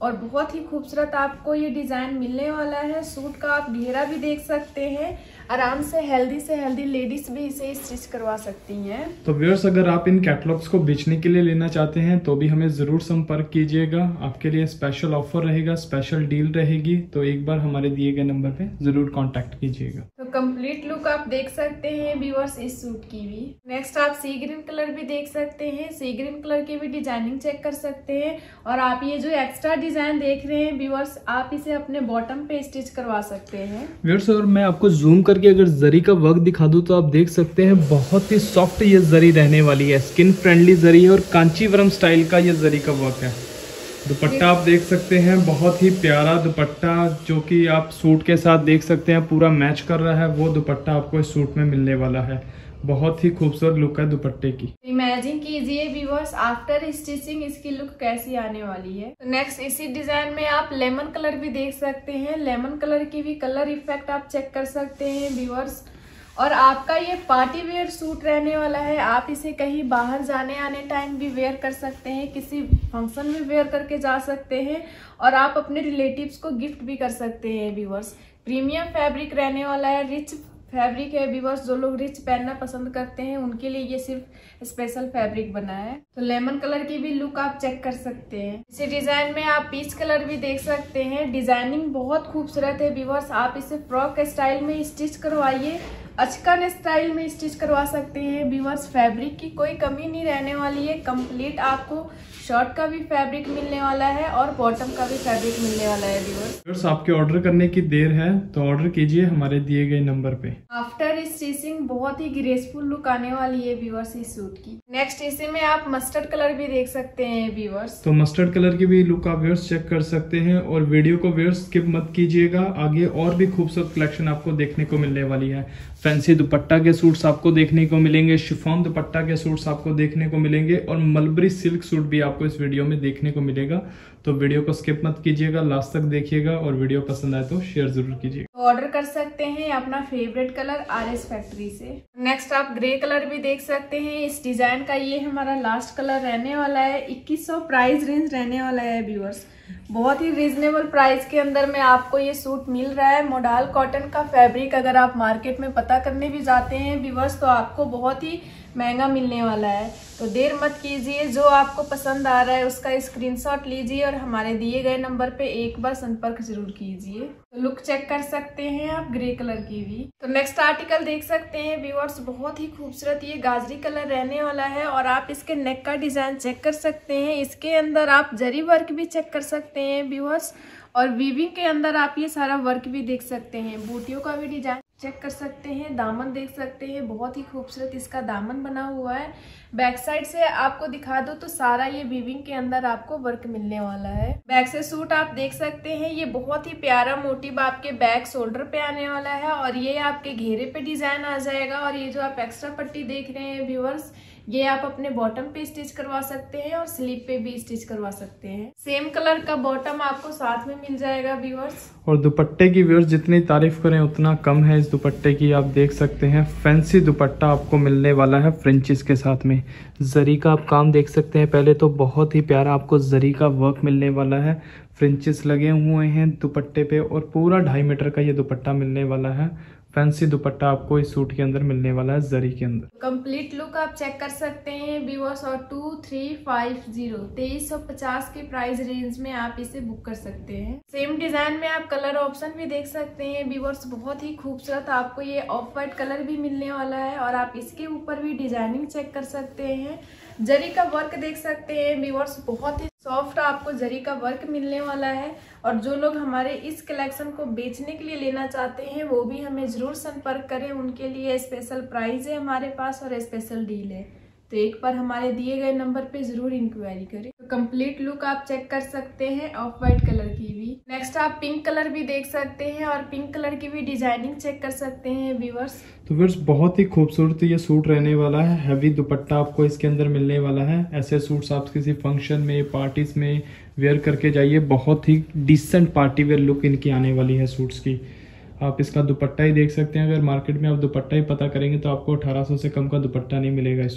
और बहुत ही खूबसूरत आपको ये डिजाइन मिलने वाला है। सूट का आप घेरा भी देख सकते हैं, आराम से हेल्दी से हेल्दी लेडीज भी इसे स्टिच करवा सकती हैं। तो व्यूअर्स, अगर आप इन कैटलॉग्स को बेचने के लिए लेना चाहते हैं तो भी हमें जरूर संपर्क कीजिएगा। आपके लिए स्पेशल ऑफर रहेगा, स्पेशल डील रहेगी, तो एक बार हमारे दिए गए नंबर पे जरूर कांटेक्ट कीजिएगा। तो कंप्लीट लुक आप देख सकते हैं व्यूअर्स इस सूट की भी। नेक्स्ट आप सी ग्रीन कलर भी देख सकते हैं, सी ग्रीन कलर की भी डिजाइनिंग चेक कर सकते हैं। और आप ये जो एक्स्ट्रा डिजाइन देख रहे हैं व्यूअर्स, आप इसे अपने बॉटम पे स्टिच करवा सकते हैं। व्यूअर्स, और मैं आपको जूम करके अगर जरी का वर्क दिखा दूं तो आप देख सकते हैं बहुत ही सॉफ्ट ये जरी रहने वाली है, स्किन फ्रेंडली जरी है और कांचीवरम स्टाइल का ये जरी का वर्क है। दुपट्टा आप देख सकते हैं, बहुत ही प्यारा दुपट्टा जो कि आप सूट के साथ देख सकते हैं पूरा मैच कर रहा है, वो दुपट्टा आपको इस सूट में मिलने वाला है। बहुत ही खूबसूरत लुक है दुपट्टे की। इमेजिन कीजिए व्यूअर्स आफ्टर स्टिचिंग इसकी लुक कैसी आने वाली है। तो नेक्स्ट इसी डिजाइन में आप लेमन कलर भी देख सकते हैं, लेमन कलर की भी कलर इफेक्ट आप चेक कर सकते हैं व्यूअर्स। और आपका ये पार्टी वेयर सूट रहने वाला है, आप इसे कहीं बाहर जाने आने टाइम भी वेयर कर सकते हैं, किसी फंक्शन में वेयर करके जा सकते हैं और आप अपने रिलेटिव्स को गिफ्ट भी कर सकते हैं व्यूअर्स। प्रीमियम फैब्रिक रहने वाला है, रिच फैब्रिक है व्यूअर्स। जो लोग रिच पहनना पसंद करते हैं उनके लिए ये सिर्फ स्पेशल फैब्रिक बना है। तो लेमन कलर की भी लुक आप चेक कर सकते हैं। इसी डिजाइन में आप पीच कलर भी देख सकते हैं, डिजाइनिंग बहुत खूबसूरत है व्यूअर्स। आप इसे फ्रॉक स्टाइल में स्टिच करवाइए, अचकन स्टाइल में स्टिच करवा सकते हैं व्यूअर्स। फैब्रिक की कोई कमी नहीं रहने वाली है, कंप्लीट आपको शर्ट का भी फैब्रिक मिलने वाला है और बॉटम का भी फैब्रिक मिलने वाला है व्यूअर्स। व्यूअर्स, आपके ऑर्डर करने की देर है तो ऑर्डर कीजिए हमारे दिए गए नंबर पे। आफ्टर स्टिचिंग बहुत ही ग्रेसफुल लुक आने वाली है व्यूअर्स इस सूट की। नेक्स्ट इसी में आप मस्टर्ड कलर भी देख सकते हैं व्यूअर्स। तो मस्टर्ड कलर की भी लुक आप व्यूअर्स चेक कर सकते हैं और वीडियो को व्यूअर्स स्किप मत कीजिएगा, आगे और भी खूबसूरत कलेक्शन आपको देखने को मिलने वाली है। फैंसी दुपट्टा के सूट्स आपको देखने को मिलेंगे, शिफॉन दुपट्टा के सूट्स आपको देखने को मिलेंगे और मलबरी सिल्क सूट भी आपको इस वीडियो में देखने को मिलेगा। तो वीडियो को स्किप मत कीजिएगा, लास्ट तक देखिएगा और वीडियो पसंद आए तो शेयर जरूर कीजिएगा। तो ऑर्डर कर सकते हैं अपना favourite colour R S factory से। नेक्स्ट आप ग्रे कलर भी देख सकते हैं, इस डिजाइन का ये हमारा लास्ट कलर रहने वाला है। इक्कीस सौ प्राइस रेंज रहने वाला है व्यूअर्स, बहुत ही रीजनेबल प्राइस के अंदर में आपको ये सूट मिल रहा है। मोडाल कॉटन का फैब्रिक अगर आप मार्केट में पता करने भी जाते हैं व्यूअर्स तो आपको बहुत ही महंगा मिलने वाला है। तो देर मत कीजिए, जो आपको पसंद आ रहा है उसका स्क्रीनशॉट लीजिए और हमारे दिए गए नंबर पे एक बार संपर्क जरूर कीजिए। तो लुक चेक कर सकते हैं आप ग्रे कलर की भी। तो नेक्स्ट आर्टिकल देख सकते हैं व्यूअर्स, बहुत ही खूबसूरत ये गाजरी कलर रहने वाला है और आप इसके नेक का डिजाइन चेक कर सकते हैं। इसके अंदर आप जरी वर्क भी चेक कर सकते हैं व्यूअर्स और वीविंग के अंदर आप ये सारा वर्क भी देख सकते हैं। बूटियों का भी डिजाइन चेक कर सकते हैं, दामन देख सकते हैं, बहुत ही खूबसूरत इसका दामन बना हुआ है। बैक साइड से आपको दिखा दो तो सारा ये वीविंग के अंदर आपको वर्क मिलने वाला है। बैक से सूट आप देख सकते हैं, ये बहुत ही प्यारा मोटिव आपके बैक शोल्डर पे आने वाला है और ये आपके घेरे पे डिजाइन आ जाएगा। और ये जो आप एक्स्ट्रा पट्टी देख रहे हैं व्यूअर्स, ये आप अपने बॉटम पे स्टिच करवा सकते हैं और स्लीव पे भी स्टिच करवा सकते हैं। सेम कलर का बॉटम आपको साथ में मिल जाएगा व्यूअर्स। और दुपट्टे की व्यूअर्स जितनी तारीफ करें उतना कम है इस दुपट्टे की। आप देख सकते हैं फैंसी दुपट्टा आपको मिलने वाला है फ्रेंचिस के साथ में। जरी का आप काम देख सकते हैं, पहले तो बहुत ही प्यारा आपको जरी का वर्क मिलने वाला है, फ्रेंचिस लगे हुए हैं दुपट्टे पे और पूरा ढाई मीटर का ये दुपट्टा मिलने वाला है। फैंसी दुपट्टा आपको इस सूट के अंदर मिलने वाला है जरी के अंदर। कंप्लीट लुक आप चेक कर सकते हैं व्यूअर्स और टू थ्री फाइव जीरो तेईस सौ पचास के प्राइस रेंज में आप इसे बुक कर सकते हैं। सेम डिजाइन में आप कलर ऑप्शन भी देख सकते हैं व्यूअर्स, बहुत ही खूबसूरत आपको ये ऑफ वाइट कलर भी मिलने वाला है और आप इसके ऊपर भी डिजाइनिंग चेक कर सकते हैं। जरी का वर्क देख सकते हैं व्यूअर्स, बहुत ही सॉफ्ट आपको जरी का वर्क मिलने वाला है। और जो लोग हमारे इस कलेक्शन को बेचने के लिए लेना चाहते हैं वो भी हमें जरूर संपर्क करें, उनके लिए स्पेशल प्राइस है हमारे पास और स्पेशल डील है। तो एक बार हमारे दिए गए नंबर पे जरूर इंक्वायरी करें। तो कंप्लीट लुक आप चेक कर सकते हैं ऑफ वाइट कलर की भी। नेक्स्ट आप पिंक कलर भी देख सकते हैं और पिंक कलर की भी डिजाइनिंग चेक कर सकते हैं व्यूअर्स। तो व्यूअर्स बहुत ही खूबसूरत ये सूट रहने वाला है, हैवी दुपट्टा आपको इसके अंदर मिलने वाला है। ऐसे सूट्स आप किसी फंक्शन में पार्टीज में वेयर करके जाइए, बहुत ही डिसेंट पार्टी वेयर लुक इनकी आने वाली है सूट्स की। आप इसका दुपट्टा ही देख सकते हैं, अगर मार्केट में आप दुपट्टा ही पता करेंगे तो आपको अठारह सौ से कम का दुपट्टा नहीं मिलेगा इस सूट का।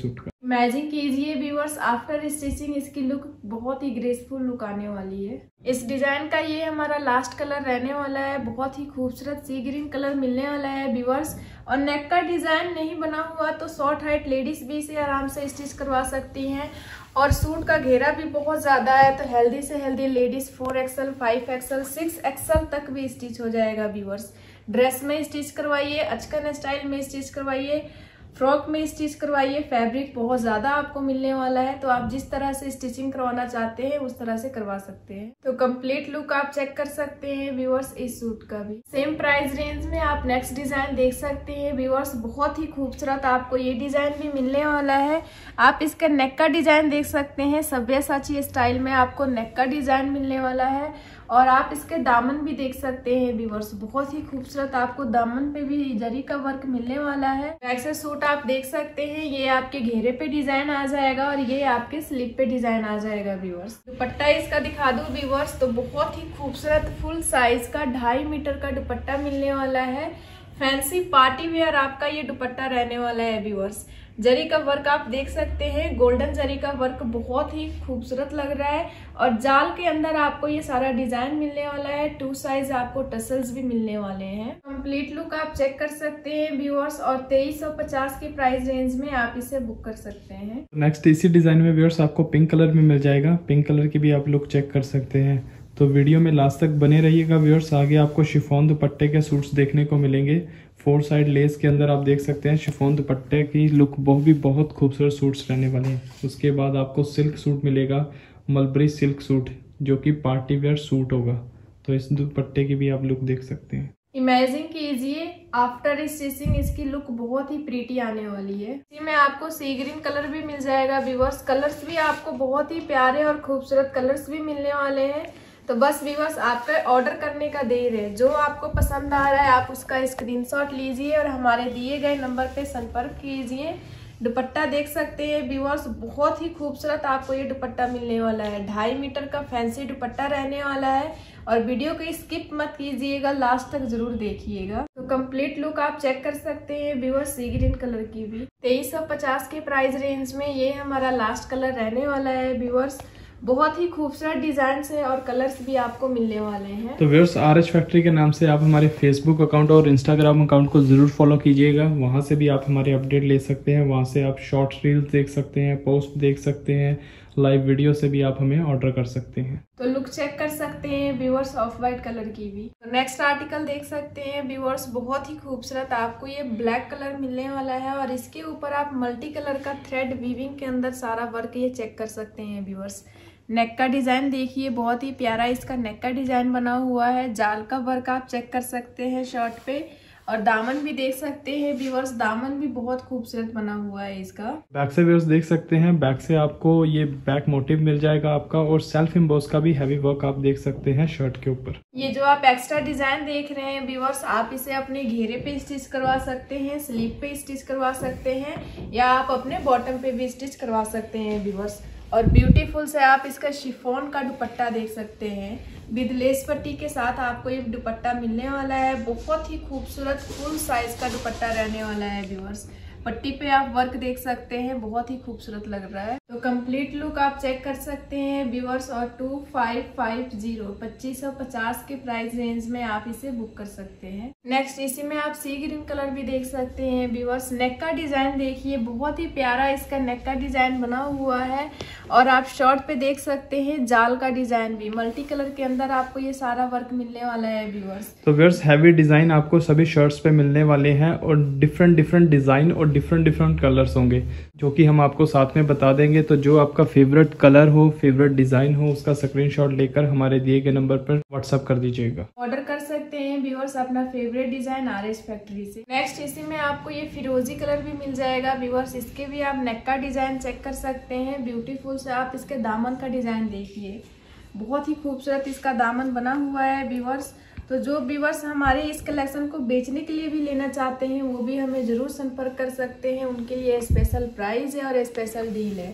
इमेजिन कीजिए व्यूअर्स, आफ्टर स्टिचिंग इसकी लुक बहुत ही ग्रेसफुल लुक आने वाली है। इस डिजाइन का ये हमारा लास्ट कलर रहने वाला है। बहुत ही खूबसूरत सी ग्रीन कलर मिलने वाला है व्यूअर्स। और नेक का डिजाइन नहीं बना हुआ तो शॉर्ट हाइट लेडीज भी इसे आराम से स्टिच करवा सकती हैं। और सूट का घेरा भी बहुत ज्यादा है तो हेल्दी से healthy ladies four XL, five XL, six XL तक भी स्टिच हो जाएगा व्यूअर्स। ड्रेस में स्टिच करवाइए, अचकन स्टाइल में स्टिच करवाइए, फ्रॉक में स्टिच करवाइए। फैब्रिक बहुत ज्यादा आपको मिलने वाला है तो आप जिस तरह से स्टिचिंग करवाना चाहते हैं उस तरह से करवा सकते हैं। तो कंप्लीट लुक आप चेक कर सकते हैं व्यूअर्स इस सूट का भी। सेम प्राइस रेंज में आप नेक्स्ट डिजाइन देख सकते हैं व्यूअर्स। बहुत ही खूबसूरत आपको ये डिजाइन भी मिलने वाला है। आप इसका नेक का डिजाइन देख सकते हैं, सब्यासाची स्टाइल में आपको नेक का डिजाइन मिलने वाला है। और आप इसके दामन भी देख सकते हैं व्यूअर्स, बहुत ही खूबसूरत आपको दामन पे भी जरी का वर्क मिलने वाला है। बैक से सूट आप देख सकते हैं, ये आपके घेरे पे डिजाइन आ जाएगा और ये आपके स्लीव पे डिजाइन आ जाएगा व्यूअर्स। दुपट्टा इसका दिखा दूं व्यूअर्स तो बहुत ही खूबसूरत फुल साइज का ढाई मीटर का दुपट्टा मिलने वाला है। फैंसी पार्टी वेयर आपका ये दुपट्टा रहने वाला है व्यूअर्स। जरी का वर्क आप देख सकते हैं, गोल्डन जरी का वर्क बहुत ही खूबसूरत लग रहा है। और जाल के अंदर आपको ये सारा डिजाइन मिलने वाला है। टू साइज आपको टसल्स भी मिलने वाले हैं। कंप्लीट लुक आप चेक कर सकते हैं व्यूअर्स। और तेईस सौ पचास की प्राइस रेंज में आप इसे बुक कर सकते हैं। नेक्स्ट इसी डिजाइन में व्यूअर्स आपको पिंक कलर में मिल जाएगा। पिंक कलर की भी आप लुक चेक कर सकते हैं। तो वीडियो में लास्ट तक बने रहिएगा व्यूअर्स। आगे आपको शिफॉन दुपट्टे के सूट्स देखने को मिलेंगे। फोर साइड लेस के अंदर आप देख सकते हैं शिफॉन दुपट्टे की लुक बहुत भी बहुत खूबसूरत सूट्स रहने वाले हैं। उसके बाद आपको सिल्क सूट मिलेगा, मलबरी सिल्क सूट जो कि पार्टी वेयर सूट होगा। तो इस दुपट्टे की भी आप लुक देख सकते हैं। इमेजिन कीजिए आफ्टर स्टिचिंग इसकी लुक बहुत ही प्रीटी आने वाली है। इसी में आपको सी ग्रीन कलर भी मिल जाएगा व्यूअर्स। कलर्स भी आपको बहुत ही प्यारे और खूबसूरत कलर्स भी मिलने वाले हैं। तो बस व्यूअर्स आपका ऑर्डर करने का देर है। जो आपको पसंद आ रहा है आप उसका स्क्रीनशॉट लीजिए और हमारे दिए गए नंबर पे संपर्क कीजिए। दुपट्टा देख सकते हैं व्यूअर्स, बहुत ही खूबसूरत आपको ये दुपट्टा मिलने वाला है। ढाई मीटर का फैंसी दुपट्टा रहने वाला है। और वीडियो को स्किप मत कीजिएगा, लास्ट तक जरूर देखिएगा। तो कंप्लीट लुक आप चेक कर सकते हैं व्यूअर्स सी ग्रीन कलर की भी। तेईस सौ पचास के प्राइस रेंज में ये हमारा लास्ट कलर रहने वाला है व्यूअर्स। बहुत ही खूबसूरत डिजाइन है और कलर्स भी आपको मिलने वाले हैं। तो व्यूअर्स आर एच फैक्ट्री के नाम से आप हमारे फेसबुक अकाउंट और इंस्टाग्राम अकाउंट को जरूर फॉलो कीजिएगा। वहां से भी आप हमारे अपडेट ले सकते हैं। वहां से आप शॉर्ट रील्स देख सकते हैं, पोस्ट देख सकते हैं, लाइव वीडियो से भी आप हमें ऑर्डर कर सकते हैं। तो लुक चेक कर सकते हैं व्यूअर्स ऑफ वाइट कलर की भी। तो नेक्स्ट आर्टिकल देख सकते हैं व्यूअर्स, बहुत ही खूबसूरत आपको ये ब्लैक कलर मिलने वाला है। और इसके ऊपर आप मल्टी कलर का थ्रेड वीविंग के अंदर सारा वर्क ये चेक कर सकते हैं व्यूअर्स। नेक का डिजाइन देखिए, बहुत ही प्यारा इसका नेक का डिजाइन बना हुआ है। जाल का वर्क आप चेक कर सकते हैं शर्ट पे। और दामन भी देख सकते हैं व्यूअर्स, दामन भी बहुत खूबसूरत बना हुआ है इसका। बैक से व्यूअर्स देख सकते हैं, बैक से आपको ये बैक मोटिव मिल जाएगा आपका। और सेल्फ एम्बोस का भी हैवी वर्क आप देख सकते हैं शर्ट के ऊपर। ये जो आप एक्स्ट्रा डिजाइन देख रहे हैं व्यूअर्स, आप इसे अपने घेरे पे स्टिच करवा सकते हैं, स्लीव पे स्टिच करवा सकते हैं, या आप अपने बॉटम पे भी स्टिच करवा सकते हैं व्यूअर्स। और ब्यूटीफुल से आप इसका शिफॉन का दुपट्टा देख सकते हैं। विद लेस पट्टी के साथ आपको ये दुपट्टा मिलने वाला है। बहुत ही खूबसूरत फुल साइज का दुपट्टा रहने वाला है व्यूअर्स। पट्टी पे आप वर्क देख सकते हैं, बहुत ही खूबसूरत लग रहा है। तो कंप्लीट लुक आप चेक कर सकते हैं व्यूअर्स। और टू फाइव फाइव जीरो पच्चीस सौ पचास के प्राइस रेंज में आप इसे बुक कर सकते हैं। नेक्स्ट इसी में आप सी ग्रीन कलर भी देख सकते हैं व्यूअर्स। नेक का डिजाइन देखिए, बहुत ही प्यारा इसका नेक का डिजाइन बना हुआ है। और आप शॉर्ट पे देख सकते हैं जाल का डिजाइन भी, मल्टी कलर के अंदर आपको ये सारा वर्क मिलने वाला है व्यूअर्स। तो व्यूअर्स हैवी डिजाइन आपको सभी शर्ट्स पे मिलने वाले हैं। और डिफरेंट डिफरेंट डिजाइन और डिफरेंट डिफरेंट कलर्स होंगे जो कि हम आपको साथ में बता देंगे। तो जो आपका फेवरेट कलर हो, फेवरेट डिजाइन हो, उसका स्क्रीनशॉट लेकर हमारे दिए गए नंबर पर व्हाट्सएप कर दीजिएगा। ऑर्डर कर सकते हैं व्यूअर्स अपना favourite design R S factory से। नेक्स्ट इसी में आपको ये फिरोजी कलर भी मिल जाएगा व्यूअर्स। इसके भी आप नेक का डिजाइन चेक कर सकते हैं। ब्यूटीफुल से आप इसके दामन का डिजाइन देखिए, बहुत ही खूबसूरत इसका दामन बना हुआ है व्यूअर्स। तो जो व्यूअर्स हमारे इस कलेक्शन को बेचने के लिए भी लेना चाहते हैं वो भी हमें जरूर संपर्क कर सकते हैं। उनके लिए स्पेशल प्राइस है और स्पेशल डील है।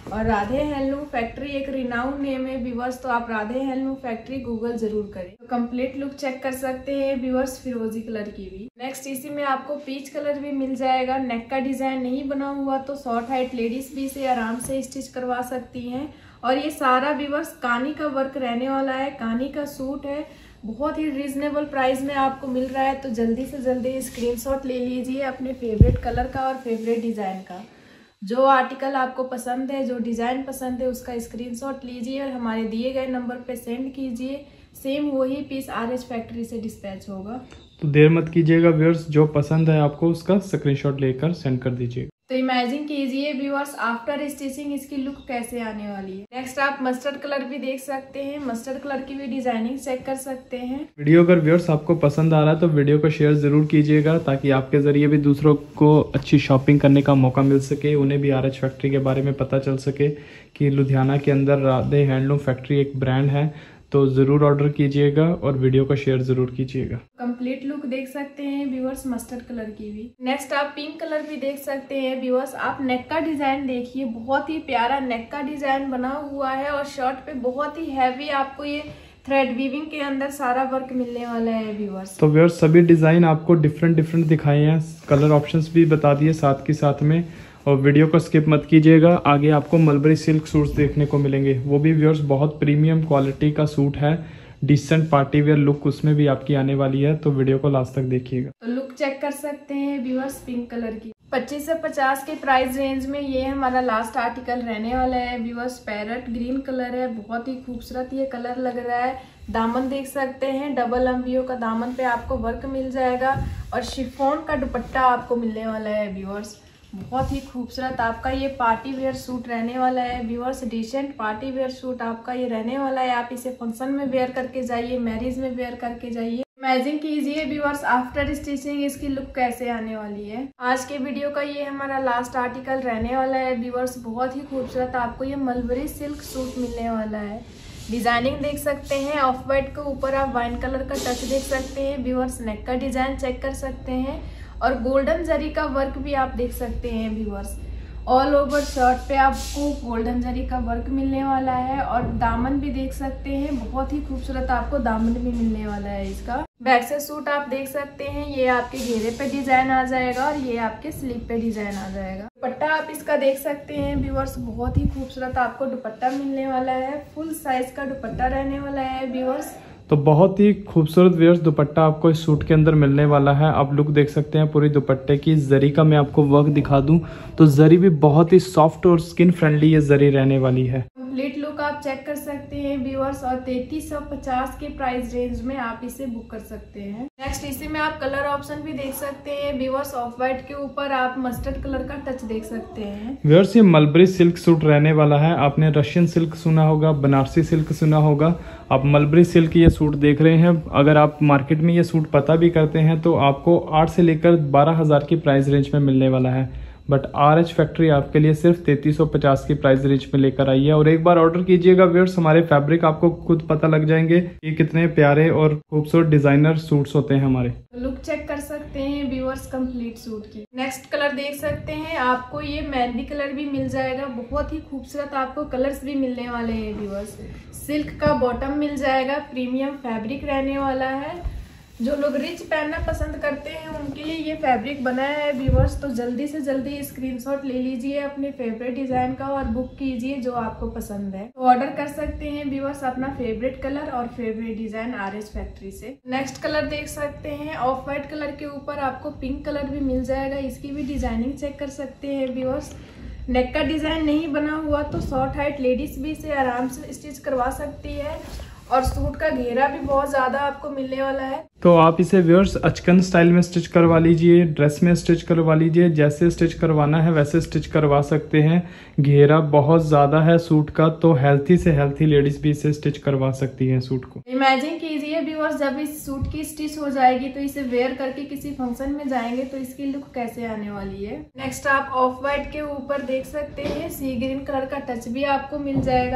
और राधे हैंडलूम फैक्ट्री एक रिनाउंड नेम है व्यूअर्स, तो आप राधे हैंडलूम फैक्ट्री गूगल जरूर करें। तो कंप्लीट लुक चेक कर सकते हैं व्यूअर्स फिरोजी कलर की भी। नेक्स्ट इसी में आपको पीच कलर भी मिल जाएगा। नेक का डिजाइन नहीं बना हुआ तो शॉर्ट हाइट लेडीज भी इसे आराम से स्टिच करवा सकती हैं। और ये सारा व्यूअर्स कानी का वर्क रहने वाला है, कानी का सूट है, बहुत ही रीजनेबल प्राइस में आपको मिल रहा है। तो जल्दी से जल्दी स्क्रीनशॉट ले लीजिए अपने फेवरेट कलर का और फेवरेट डिजाइन का। जो आर्टिकल आपको पसंद है, जो डिजाइन पसंद है, उसका स्क्रीनशॉट लीजिए और हमारे दिए गए नंबर पे सेंड कीजिए। सेम वही पीस आर एच फैक्ट्री से डिस्पैच होगा। तो देर मत कीजिएगा व्यूअर्स, जो पसंद है आपको उसका स्क्रीनशॉट लेकर सेंड कर दीजिए। तो इमेजिन कीजिए व्यूअर्स आफ्टर स्टिचिंग इसकी लुक कैसे आने वाली है। नेक्स्ट आप मस्टर्ड कलर भी देख सकते हैं, मस्टर्ड कलर की भी डिजाइनिंग चेक कर सकते हैं। वीडियो अगर व्यूअर्स आपको पसंद आ रहा है तो वीडियो को शेयर जरूर कीजिएगा, ताकि आपके जरिए भी दूसरों को अच्छी शॉपिंग करने का मौका मिल सके, उन्हें भी आर एच फैक्ट्री के बारे में पता चल सके कि लुधियाना के अंदर राधे हैंडलूम फैक्ट्री एक ब्रांड है। तो जरूर ऑर्डर कीजिएगा और वीडियो को शेयर जरूर कीजिएगा। कंप्लीट लुक देख सकते हैं व्यूअर्स मस्टर्ड कलर की भी। नेक्स्ट आप पिंक कलर भी देख सकते हैं व्यूअर्स। आप नेक का डिजाइन देखिए, बहुत ही प्यारा नेक का डिजाइन बना हुआ है और शर्ट पे बहुत ही हैवी आपको ये थ्रेड वीविंग के अंदर सारा वर्क मिलने वाला है व्यूअर्स। तो व्यूअर्स सभी डिजाइन आपको डिफरेंट डिफरेंट दिखाए हैं, कलर ऑप्शंस भी बता दिए साथ के साथ में। और वीडियो को स्किप मत कीजिएगा, आगे आपको मलबरी सिल्क सूट्स देखने को मिलेंगे, वो भी व्यूअर्स बहुत प्रीमियम क्वालिटी का सूट है, डिसेंट पार्टी वेयर लुक उसमें भी आपकी आने वाली है। तो वीडियो को लास्ट तक देखिएगा। तो लुक चेक कर सकते हैं व्यूअर्स पिंक कलर की। पच्चीस से पचास के प्राइस रेंज में ये हमारा लास्ट आर्टिकल रहने वाला है व्यूअर्स। पैरट ग्रीन कलर है, बहुत ही खूबसूरत ये कलर लग रहा है। दामन देख सकते हैं, डबल अम्बियो का दामन पे आपको वर्क मिल जाएगा और शिफॉन का दुपट्टा आपको मिलने वाला है व्यूअर्स। बहुत ही खूबसूरत आपका ये पार्टी वेयर सूट रहने वाला है viewers. Decent party wear suit आपका ये रहने वाला है। आप इसे फंक्शन में वेयर करके जाइए, मैरिज में वेयर करके जाइए। इमेजिन कीजिए व्यूअर्स आफ्टर स्टिचिंग इसकी लुक कैसे आने वाली है। आज के वीडियो का ये हमारा लास्ट आर्टिकल रहने वाला है व्यूअर्स। बहुत ही खूबसूरत आपको ये मलबरी सिल्क सूट मिलने वाला है। डिजाइनिंग देख सकते हैं, ऑफ वाइट के ऊपर आप वाइन कलर का टच देख सकते हैं व्यूअर्स। नेक का डिजाइन चेक कर सकते हैं और गोल्डन जरी का वर्क भी आप देख सकते हैं व्यूअर्स। ऑल ओवर शर्ट पे आपको गोल्डन जरी का वर्क मिलने वाला है और दामन भी देख सकते हैं, बहुत ही खूबसूरत आपको दामन भी मिलने वाला है इसका। बैक से सूट आप देख सकते हैं, ये आपके घेरे पे डिजाइन आ जाएगा और ये आपके स्लीव पे डिजाइन आ जाएगा। दुपट्टा आप इसका देख सकते हैं व्यूअर्स, बहुत ही खूबसूरत आपको दुपट्टा मिलने वाला है। फुल साइज का दुपट्टा रहने वाला है व्यूअर्स। तो बहुत ही खूबसूरत व्यूअर्स दुपट्टा आपको इस सूट के अंदर मिलने वाला है। आप लुक देख सकते हैं पूरी दुपट्टे की। जरी का मैं आपको वर्क दिखा दूं तो जरी भी बहुत ही सॉफ्ट और स्किन फ्रेंडली ये जरी रहने वाली है। कंप्लीट लुक आप चेक कर सकते हैं व्यूअर्स और तैतीस सौ पचास के प्राइस रेंज में आप इसे बुक कर सकते हैं। नेक्स्ट इसी में आप कलर ऑप्शन भी देख सकते हैं व्यूअर्स। ऑफ व्हाइट के ऊपर आप मस्टर्ड कलर का टच देख सकते हैं व्यूअर्स। ये मलबरी सिल्क सूट रहने वाला है। आपने रशियन सिल्क सुना होगा, बनारसी सिल्क सुना होगा, आप मलबरी सिल्क ये सूट देख रहे हैं। अगर आप मार्केट में ये सूट पता भी करते हैं तो आपको आठ से लेकर बारह हजार की प्राइस रेंज में मिलने वाला है, बट आर एच फैक्ट्री आपके लिए सिर्फ तैतीस सौ पचास की प्राइस रेंज में लेकर आई है। और एक बार ऑर्डर कीजिएगा व्यूअर्स, हमारे फैब्रिक आपको खुद पता लग जाएंगे कि कितने प्यारे और खूबसूरत डिजाइनर सूट्स होते हैं हमारे। लुक चेक कर सकते हैं व्यूअर्स कंप्लीट सूट की। नेक्स्ट कलर देख सकते हैं, आपको ये मेहंदी कलर भी मिल जाएगा। बहुत ही खूबसूरत आपको कलर्स भी मिलने वाले हैं व्यूअर्स। सिल्क का बॉटम मिल जाएगा, प्रीमियम फैब्रिक रहने वाला है। जो लोग रिच पहनना पसंद करते हैं उनके लिए ये फैब्रिक बनाया है व्यूअर्स। तो जल्दी से जल्दी स्क्रीनशॉट ले लीजिए अपने फेवरेट डिजाइन का और बुक कीजिए जो आपको पसंद है। तो ऑर्डर कर सकते हैं व्यूअर्स अपना फेवरेट कलर और favourite design R H factory से। नेक्स्ट कलर देख सकते हैं, ऑफ व्हाइट कलर के ऊपर आपको पिंक कलर भी मिल जाएगा। इसकी भी डिजाइनिंग चेक कर सकते हैं व्यूअर्स। नेक का डिजाइन नहीं बना हुआ तो शॉर्ट हाइट लेडीज भी इसे आराम से स्टिच करवा सकती है और सूट का घेरा भी बहुत ज्यादा आपको मिलने वाला है। तो आप इसे व्यूअर्स अचकन स्टाइल में स्टिच करवा लीजिए, ड्रेस में स्टिच करवा लीजिए, जैसे स्टिच करवाना है वैसे स्टिच करवा सकते हैं। घेरा बहुत ज्यादा है सूट का, तो हेल्थी से हेल्थी लेडीज भी इसे स्टिच करवा सकती हैं सूट को। इमेजिन कीजिए व्यूअर्स, जब इस सूट की स्टिच हो जाएगी तो इसे वेयर करके किसी फंक्शन में जाएंगे तो इसकी लुक कैसे आने वाली है। नेक्स्ट आप ऑफ व्हाइट के ऊपर देख सकते हैं सी ग्रीन कलर का टच भी आपको मिल जाएगा।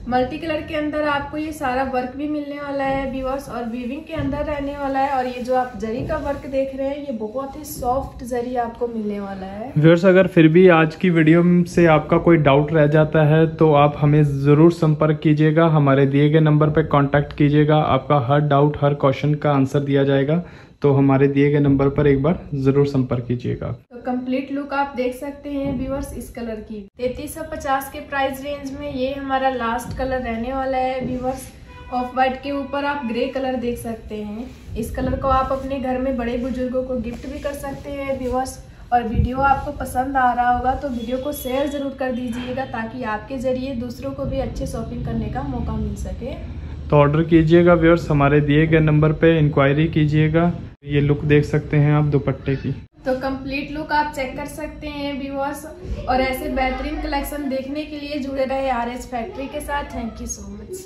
मल्टी कलर के अंदर आपको ये सारा वर्क भी मिलने वाला है व्यूअर्स, और वीविंग के अंदर रहने वाला है। और ये जो आप जरी का वर्क देख रहे हैं, ये बहुत ही सॉफ्ट जरी आपको मिलने वाला है। व्यूअर्स, अगर फिर भी आज की वीडियो से आपका कोई डाउट रह जाता है तो आप हमें ज़रूर संपर्क कीजिएगा, हमारे दिए गए नंबर पर कांटेक्ट कीजिएगा। आपका हर डाउट, हर क्वेश्चन का आंसर दिया जाएगा, तो हमारे दिए गए नंबर पर एक बार ज़रूर संपर्क कीजिएगा। तो कंप्लीट लुक आप देख सकते हैं व्यूअर्स इस कलर की। तैतीस सौ पचास के प्राइस रेंज में ये हमारा लास्ट कलर रहने वाला है व्यूअर्स। ऑफ वाइट के ऊपर आप ग्रे कलर देख सकते हैं। इस कलर को आप अपने घर में बड़े बुजुर्गों को गिफ्ट भी कर सकते हैं व्यूअर्स। और वीडियो आपको पसंद आ रहा होगा तो वीडियो को शेयर जरूर कर दीजिएगा, ताकि आपके जरिए दूसरों को भी अच्छे शॉपिंग करने का मौका मिल सके। तो ऑर्डर कीजिएगा व्यूअर्स, हमारे दिए गए नंबर पे इंक्वायरी कीजिएगा। ये लुक देख सकते हैं आप दुपट्टे की। तो कंप्लीट लुक आप चेक कर सकते हैं व्यूअर्स, और ऐसे बेहतरीन कलेक्शन देखने के लिए जुड़े रहे आर एस फैक्ट्री के साथ। Thank you so much.